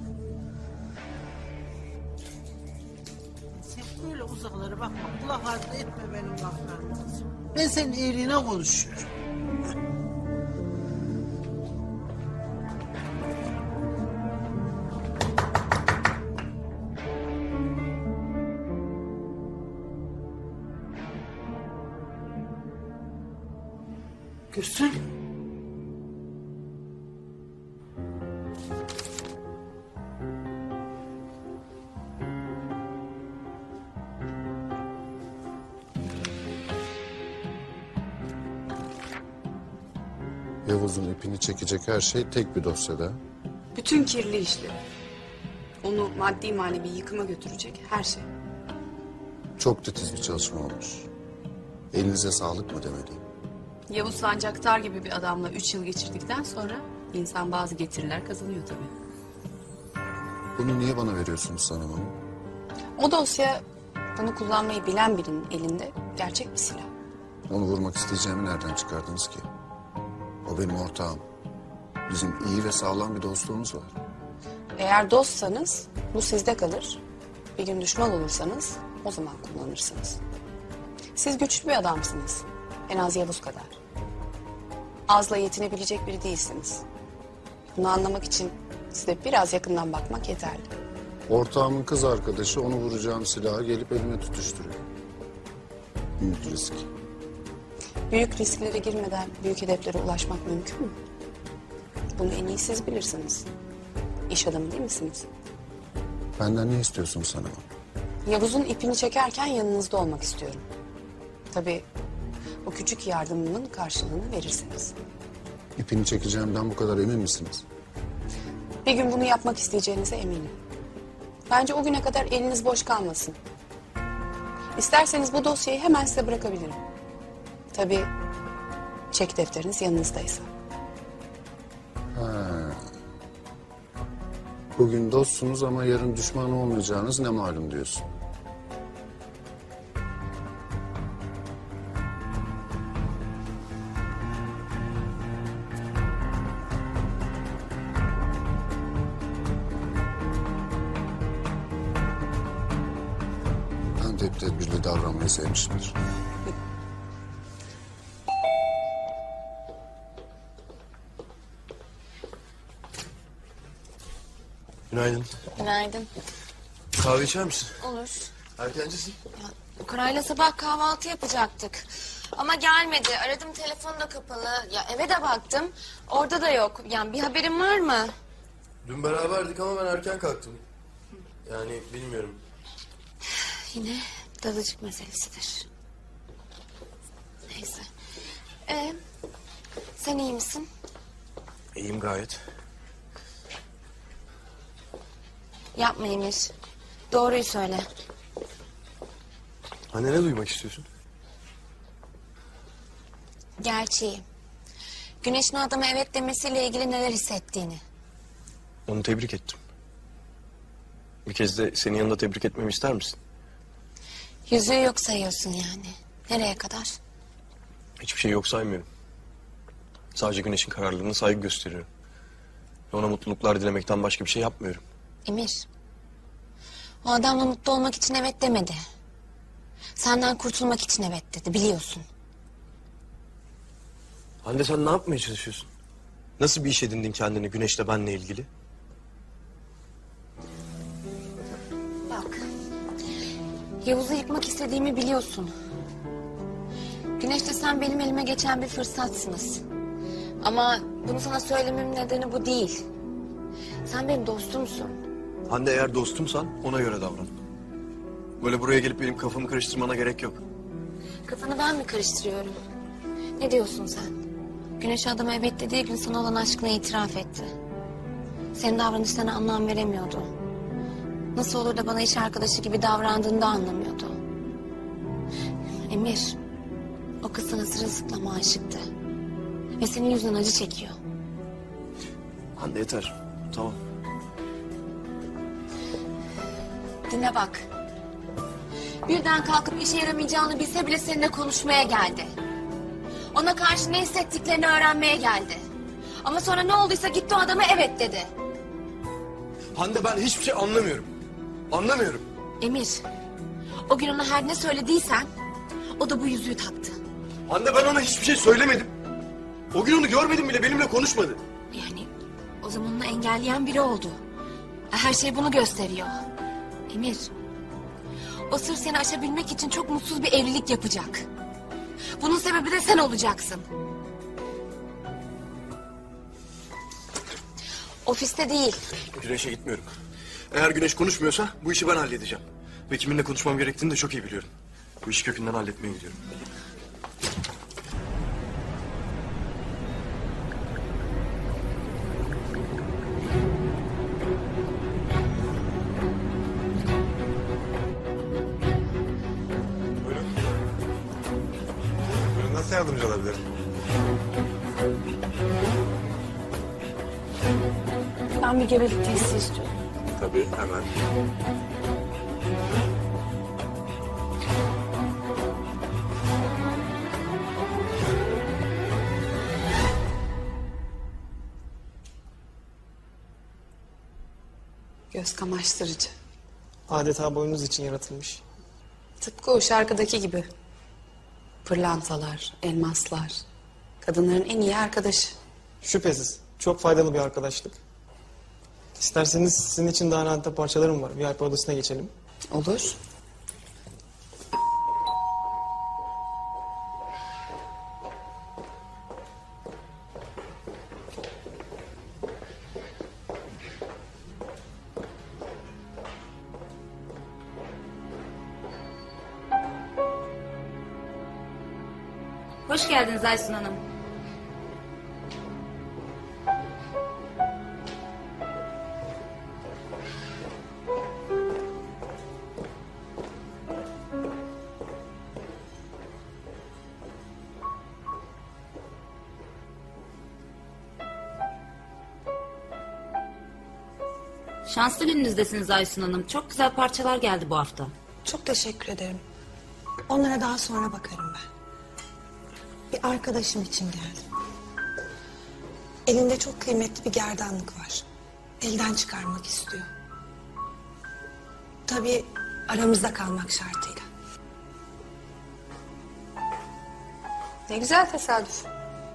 Speaker 15: Sen böyle uzaklara bakma, kulak ardı etme benim laflarımı kızım. Ben senin iyiliğine konuşuyorum. Gülsün.
Speaker 4: Yavuz'un ipini çekecek her şey tek bir dosyada.
Speaker 18: Bütün kirli işleri. Onu maddi manevi yıkıma götürecek her şey.
Speaker 4: Çok titiz bir çalışma olmuş. Elinize sağlık mı demeliyim?
Speaker 18: Yavuz Sancaktar gibi bir adamla 3 yıl geçirdikten sonra insan bazı getiriler kazanıyor tabii.
Speaker 4: Bunu niye bana veriyorsunuz Sanem Hanım?
Speaker 18: O dosya bunu kullanmayı bilen birinin elinde gerçek bir silah.
Speaker 4: Onu vurmak isteyeceğimi nereden çıkardınız ki? O benim ortağım. Bizim iyi ve sağlam bir dostluğumuz var.
Speaker 18: Eğer dostsanız bu sizde kalır. Bir gün düşman olursanız o zaman kullanırsınız. Siz güçlü bir adamsınız. En az Yavuz kadar. Azla yetinebilecek biri değilsiniz. Bunu anlamak için size biraz yakından bakmak yeterli.
Speaker 4: Ortağımın kız arkadaşı onu vuracağım silahı gelip elime tutuşturuyor. Büyük risk.
Speaker 18: Büyük risklere girmeden büyük hedeflere ulaşmak mümkün mü? Bunu en iyi siz bilirsiniz. İş adamı değil misiniz?
Speaker 4: Benden ne istiyorsun sen ama?
Speaker 18: Yavuz'un ipini çekerken yanınızda olmak istiyorum. Tabii o küçük yardımımın karşılığını verirsiniz.
Speaker 4: İpini çekeceğimden bu kadar emin misiniz?
Speaker 18: Bir gün bunu yapmak isteyeceğinize eminim. Bence o güne kadar eliniz boş kalmasın. İsterseniz bu dosyayı hemen size bırakabilirim. Tabii çek defteriniz yanınızdaysa.
Speaker 4: Ha. Bugün dostsunuz ama yarın düşman olmayacağınız ne malum diyorsun. Ben de hep tedbirli davranmayı sevmişimdir.
Speaker 6: Günaydın.
Speaker 9: Günaydın.
Speaker 6: Kahve içer misin?
Speaker 9: Olur.
Speaker 6: Erkencisin.
Speaker 9: Koray'la sabah kahvaltı yapacaktık. Ama gelmedi. Aradım, telefon da kapalı. Ya eve de baktım. Orada da yok. Yani bir haberin var mı?
Speaker 6: Dün beraberdik ama ben erken kalktım. Yani bilmiyorum.
Speaker 9: Yine dadıcık meselesidir. Neyse. Sen iyi misin?
Speaker 6: İyiyim gayet.
Speaker 9: Yapma Emir. Doğruyu söyle.
Speaker 6: Anne ne duymak istiyorsun?
Speaker 9: Gerçeği. Güneş'in o adama evet demesiyle ilgili neler hissettiğini.
Speaker 6: Onu tebrik ettim. Bir kez de senin yanında tebrik etmemi ister misin?
Speaker 9: Yüzüğü yok sayıyorsun yani. Nereye kadar?
Speaker 6: Hiçbir şey yok saymıyorum. Sadece Güneş'in kararlılığına saygı gösteriyorum. Ve ona mutluluklar dilemekten başka bir şey yapmıyorum.
Speaker 9: Emir. O adamla mutlu olmak için evet demedi. Senden kurtulmak için evet dedi, biliyorsun.
Speaker 6: Hande sen ne yapmaya çalışıyorsun? Nasıl bir iş edindin kendine Güneş'le benle ilgili?
Speaker 9: Bak. Yavuz'u yıkmak istediğimi biliyorsun. Güneş'le sen benim elime geçen bir fırsatsınız. Ama bunu sana söylememin nedeni bu değil. Sen benim dostumsun.
Speaker 6: Hande eğer dostumsan ona göre davran. Böyle buraya gelip benim kafamı karıştırmana gerek yok.
Speaker 9: Kafanı ben mi karıştırıyorum? Ne diyorsun sen? Güneş adama evet dediği gün sana olan aşkını itiraf etti. Senin davranışlarına anlam veremiyordu. Nasıl olur da bana iş arkadaşı gibi davrandığını da anlamıyordu. Emir, o kız sana sırılsıklam aşıktı. Ve senin yüzünden acı çekiyor.
Speaker 6: Hande yeter. Tamam.
Speaker 9: Dinle bak. Birden kalkıp işe yaramayacağını bilse bile seninle konuşmaya geldi. Ona karşı ne hissettiklerini öğrenmeye geldi. Ama sonra ne olduysa gitti o adama evet dedi.
Speaker 6: Hande ben hiçbir şey anlamıyorum. Anlamıyorum.
Speaker 9: Emir, o gün ona her ne söylediysen o da bu yüzüğü taktı.
Speaker 6: Hande ben ona hiçbir şey söylemedim. O gün onu görmedim bile benimle konuşmadı.
Speaker 9: Yani o zaman onu engelleyen biri oldu. Her şey bunu gösteriyor. Emir, o sır seni aşabilmek için çok mutsuz bir evlilik yapacak. Bunun sebebi de sen olacaksın. Ofiste değil.
Speaker 6: Güneş'e gitmiyorum. Eğer Güneş konuşmuyorsa bu işi ben halledeceğim. Ve kiminle konuşmam gerektiğini de çok iyi biliyorum. Bu işi kökünden halletmeye gidiyorum.
Speaker 21: Buyurun, nasıl yardımcı olabilirim?
Speaker 8: Ben bir gebelik testi istiyorum.
Speaker 21: Tabii, hemen.
Speaker 18: Göz kamaştırıcı.
Speaker 12: Adeta boynunuz için yaratılmış.
Speaker 18: Tıpkı o şarkıdaki gibi. Pırlantalar, elmaslar. Kadınların en iyi arkadaşı.
Speaker 12: Şüphesiz. Çok faydalı bir arkadaşlık. İsterseniz sizin için daha nadide parçalarım var. VIP odasına geçelim.
Speaker 18: Olur.
Speaker 14: Hoş geldiniz Aysun Hanım. Şanslı gününüzdesiniz Aysun Hanım. Çok güzel parçalar geldi bu hafta.
Speaker 19: Çok teşekkür ederim. Onlara daha sonra bakarım ben. Bir arkadaşım için geldim. Elinde çok kıymetli bir gerdanlık var. Elden çıkarmak istiyor. Tabii aramızda kalmak şartıyla.
Speaker 18: Ne güzel tesadüf.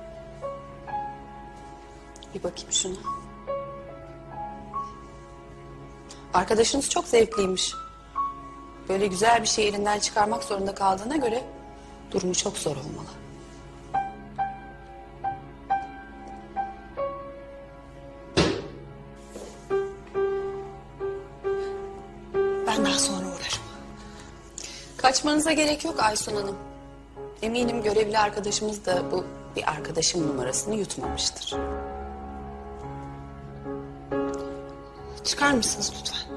Speaker 18: Bir bakayım şuna. Arkadaşınız çok zevkliymiş. Böyle güzel bir şey elinden çıkarmak zorunda kaldığına göre durumu çok zor olmalı.
Speaker 19: Ben daha sonra uğrarım.
Speaker 18: Kaçmanıza gerek yok Aysun Hanım. Eminim görevli arkadaşımız da bu bir arkadaşım numarasını yutmamıştır.
Speaker 19: Çıkar mısınız lütfen?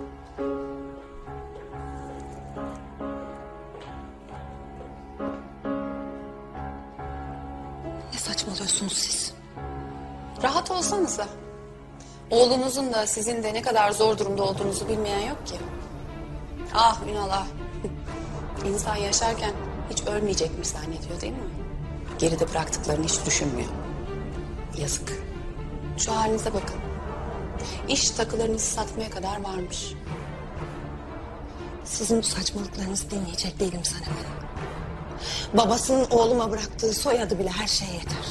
Speaker 19: Ne saçmalıyorsunuz siz?
Speaker 18: Rahat olsanıza. Oğlunuzun da sizin de ne kadar zor durumda olduğunuzu bilmeyen yok ki. Ah Ünal ah. İnsan yaşarken hiç ölmeyecekmiş zannediyor değil mi? Geride bıraktıklarını hiç düşünmüyor. Yazık. Şu halinize bakın. İş takılarınızı satmaya kadar varmış.
Speaker 19: Sizin bu saçmalıklarınızı dinleyecek değilim Sanem Hanım. Babasının oğluma bıraktığı soyadı bile her şeye yeter.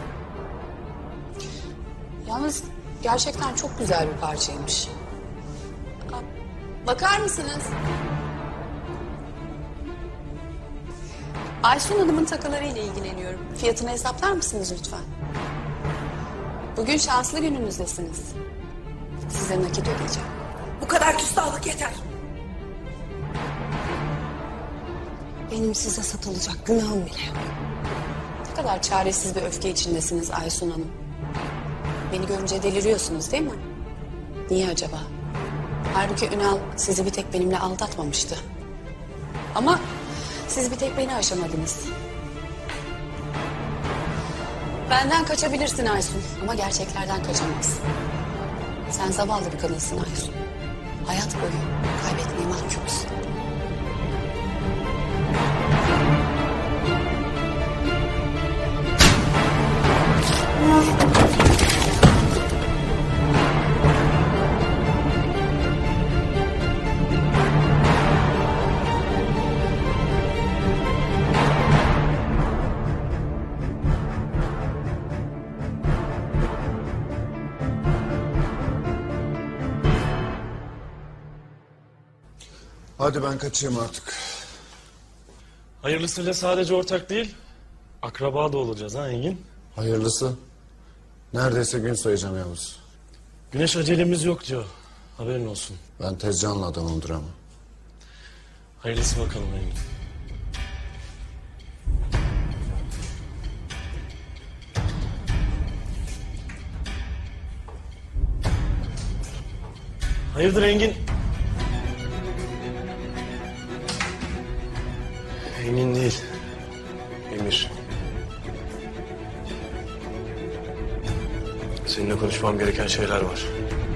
Speaker 18: Yalnız gerçekten çok güzel bir parçaymış. Bakar mısınız? Aysun Hanım'ın takılarıyla ilgileniyorum. Fiyatını hesaplar mısınız lütfen? Bugün şanslı gününüzdesiniz. Size nakit ödeyeceğim.
Speaker 19: Bu kadar küstahlık yeter. Benim size satılacak günahım bile yok.
Speaker 18: Ne kadar çaresiz bir öfke içindesiniz Aysun Hanım. Beni görünce deliriyorsunuz değil mi? Niye acaba? Halbuki Ünal sizi bir tek benimle aldatmamıştı. Ama siz bir tek beni aşamadınız. Benden kaçabilirsin Aysun ama gerçeklerden kaçamazsın. Sen zavallı bir kadınsın Aysun. Hayat boyu kaybetmeye mahkumsun.
Speaker 4: Hadi ben kaçayım artık.
Speaker 2: Hayırlısıyla sadece ortak değil, akraba da olacağız ha Engin?
Speaker 4: Hayırlısı. Neredeyse gün sayacağım Yavuz.
Speaker 2: Güneş acelemiz yok diyor. Haberin olsun.
Speaker 4: Ben Tezcan'la adamımdır ama.
Speaker 2: Hayırlısı bakalım Engin. Hayırdır Engin?
Speaker 6: Engin değil. Emir. Seninle konuşmam gereken şeyler var.